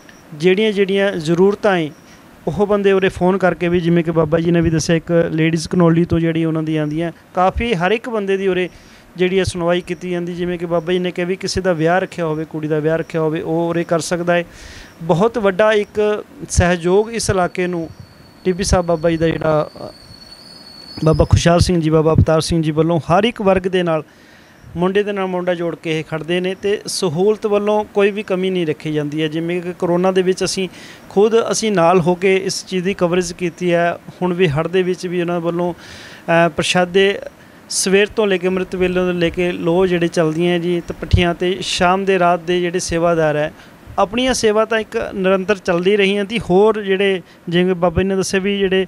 ਜਿਹੜੀਆਂ ਜ਼ਰੂਰਤਾਂ ਏ, ਉਹ ਬੰਦੇ ਉਰੇ ਫ਼ੋਨ ਕਰਕੇ ਵੀ, ਜਿਵੇਂ ਕਿ ਬਾਬਾ ਜੀ ਨੇ ਵੀ ਦੱਸਿਆ, ਇੱਕ ਲੇਡੀਜ਼ ਕਨੋਲੀ ਤੋਂ ਜਿਹੜੀ ਉਹਨਾਂ ਦੀ ਆਉਂਦੀਆਂ, ਕਾਫੀ ਹਰ ਇੱਕ ਬੰਦੇ ਦੀ ਉਰੇ ਜਿਹੜੀ ਹੈ ਸੁਣਵਾਈ ਕੀਤੀ ਜਾਂਦੀ। ਜਿਵੇਂ ਕਿ ਬਾਬਾ ਜੀ ਨੇ ਕਿਹਾ ਵੀ ਕਿਸੇ ਦਾ ਵਿਆਹ ਰੱਖਿਆ ਹੋਵੇ, ਕੁੜੀ ਦਾ ਵਿਆਹ ਰੱਖਿਆ ਹੋਵੇ, ਉਹ ਉਰੇ ਕਰ ਸਕਦਾ ਹੈ। ਬਹੁਤ ਵੱਡਾ ਇੱਕ ਸਹਿਯੋਗ ਇਸ ਇਲਾਕੇ ਨੂੰ ਟਿੱਬੀ ਸਾਹਿਬ ਬਾਬਾ ਜੀ ਦਾ ਜਿਹੜਾ ਬਾਬਾ ਖੁਸ਼ਹਾਲ ਸਿੰਘ ਜੀ, ਬਾਬਾ ਅਵਤਾਰ ਸਿੰਘ ਜੀ ਵੱਲੋਂ ਹਰ ਇੱਕ ਵਰਗ ਦੇ ਨਾਲ, ਮੁੰਡੇ ਦੇ ਨਾਲ ਮੁੰਡਾ ਜੋੜ ਕੇ ਇਹ ਖੜ੍ਹਦੇ ਨੇ, ਅਤੇ ਸਹੂਲਤ ਵੱਲੋਂ ਕੋਈ ਵੀ ਕਮੀ ਨਹੀਂ ਰੱਖੀ ਜਾਂਦੀ ਹੈ। ਜਿਵੇਂ ਕਿ ਕਰੋਨਾ ਦੇ ਵਿੱਚ ਅਸੀਂ ਨਾਲ ਹੋ ਕੇ ਇਸ ਚੀਜ਼ ਦੀ ਕਵਰੇਜ ਕੀਤੀ ਹੈ। ਹੁਣ ਵੀ ਹੜ੍ਹ ਦੇ ਵਿੱਚ ਵੀ ਉਹਨਾਂ ਵੱਲੋਂ ਪ੍ਰਸ਼ਾਦੇ ਸਵੇਰ ਤੋਂ ਲੈ ਕੇ ਅੰਮ੍ਰਿਤ ਵੇਲੇ ਤੋਂ ਲੈ ਕੇ ਲੋ ਜਿਹੜੇ ਚੱਲਦੀਆਂ ਜੀ, ਅਤੇ ਪੱਠੀਆਂ, ਅਤੇ ਸ਼ਾਮ ਦੇ ਰਾਤ ਦੇ ਜਿਹੜੇ ਸੇਵਾਦਾਰ ਹੈ, ਆਪਣੀਆਂ ਸੇਵਾ ਤਾਂ ਇੱਕ ਨਿਰੰਤਰ ਚੱਲਦੀ ਰਹੀਆਂ ਤੀ। ਹੋਰ ਜਿਹੜੇ ਜਿਵੇਂ ਬਾਬਾ ਜੀ ਨੇ ਦੱਸਿਆ ਵੀ ਜਿਹੜੇ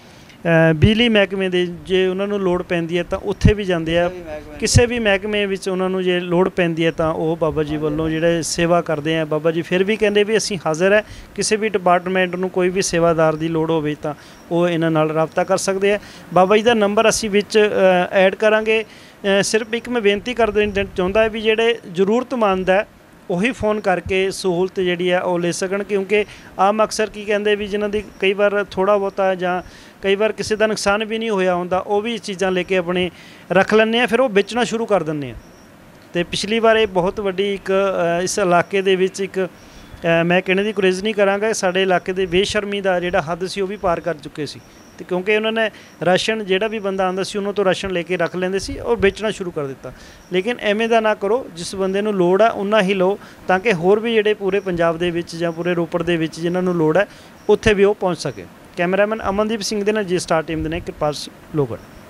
ਬਿਜਲੀ ਮਹਿਕਮੇ ਦੇ ਜੇ ਉਹਨਾਂ ਨੂੰ ਲੋੜ ਪੈਂਦੀ ਹੈ ਤਾਂ ਉੱਥੇ ਵੀ ਜਾਂਦੇ ਆ। ਕਿਸੇ ਵੀ ਮਹਿਕਮੇ ਵਿੱਚ ਉਹਨਾਂ ਨੂੰ ਜੇ ਲੋੜ ਪੈਂਦੀ ਹੈ ਤਾਂ ਉਹ ਬਾਬਾ ਜੀ ਵੱਲੋਂ ਜਿਹੜੇ ਸੇਵਾ ਕਰਦੇ ਆ। ਬਾਬਾ ਜੀ ਫਿਰ ਵੀ ਕਹਿੰਦੇ ਵੀ ਅਸੀਂ ਹਾਜ਼ਰ ਹੈ, ਕਿਸੇ ਵੀ ਡਿਪਾਰਟਮੈਂਟ ਨੂੰ ਕੋਈ ਵੀ ਸੇਵਾਦਾਰ ਦੀ ਲੋੜ ਹੋਵੇ ਤਾਂ ਉਹ ਇਹਨਾਂ ਨਾਲ ਰਾਬਤਾ ਕਰ ਸਕਦੇ ਆ। ਬਾਬਾ ਜੀ ਦਾ ਨੰਬਰ ਅਸੀਂ ਵਿੱਚ ਐਡ ਕਰਾਂਗੇ। ਸਿਰਫ ਇੱਕ ਮੈਂ ਬੇਨਤੀ ਕਰ ਦੇਣਾ ਚਾਹੁੰਦਾ ਵੀ ਜਿਹੜੇ ਜ਼ਰੂਰਤਮੰਦ ਹੈ ਉਹੀ फ़ोन करके सहूलत जी है वो ले सकन, क्योंकि आम अक्सर की कहते भी जिन्हों की कई बार थोड़ा बहुता या कई बार किसी का नुकसान भी नहीं होया होंदा, वो भी चीज़ां लेके अपने रख लैंदे फिर वो बेचना शुरू कर दिंदे। तो पिछली बार ये बहुत वड्डी एक इस इलाके दे विच एक ਮੈਂ ਕਹਿਣੇ ਦੀ ਗੁਰੇਜ਼ ਨਹੀਂ ਕਰਾਂਗਾ, ਸਾਡੇ ਇਲਾਕੇ ਦੇ ਬੇਸ਼ਰਮੀ ਦਾ ਜਿਹੜਾ ਹੱਦ ਸੀ ਉਹ ਵੀ ਪਾਰ ਕਰ ਚੁੱਕੇ ਸੀ। ਅਤੇ ਕਿਉਂਕਿ ਉਹਨਾਂ ਨੇ ਰਾਸ਼ਨ ਜਿਹੜਾ ਵੀ ਬੰਦਾ ਆਉਂਦਾ ਸੀ ਉਹਨਾਂ ਤੋਂ ਰਾਸ਼ਨ ਲੈ ਕੇ ਰੱਖ ਲੈਂਦੇ ਸੀ ਔਰ ਵੇਚਣਾ ਸ਼ੁਰੂ ਕਰ ਦਿੱਤਾ। ਲੇਕਿਨ ਐਵੇਂ ਦਾ ਨਾ ਕਰੋ, ਜਿਸ ਬੰਦੇ ਨੂੰ ਲੋੜ ਹੈ ਉਨਾ ਹੀ ਲਓ, ਤਾਂ ਕਿ ਹੋਰ ਵੀ ਜਿਹੜੇ ਪੂਰੇ ਪੰਜਾਬ ਦੇ ਵਿੱਚ ਜਾਂ ਪੂਰੇ ਰੋਪੜ ਦੇ ਵਿੱਚ ਜਿਨ੍ਹਾਂ ਨੂੰ ਲੋੜ ਹੈ ਉੱਥੇ ਵੀ ਉਹ ਪਹੁੰਚ ਸਕੇ। ਕੈਮਰਾਮੈਨ ਅਮਨਦੀਪ ਸਿੰਘ ਦੇ ਨਾਲ ਜੀ ਸਟਾਰ ਟੀਮ ਦੇ ਨੇ ਕਿਰਪਾਲ ਸਿੰਘ ਲੋਹਗੜ੍ਹ।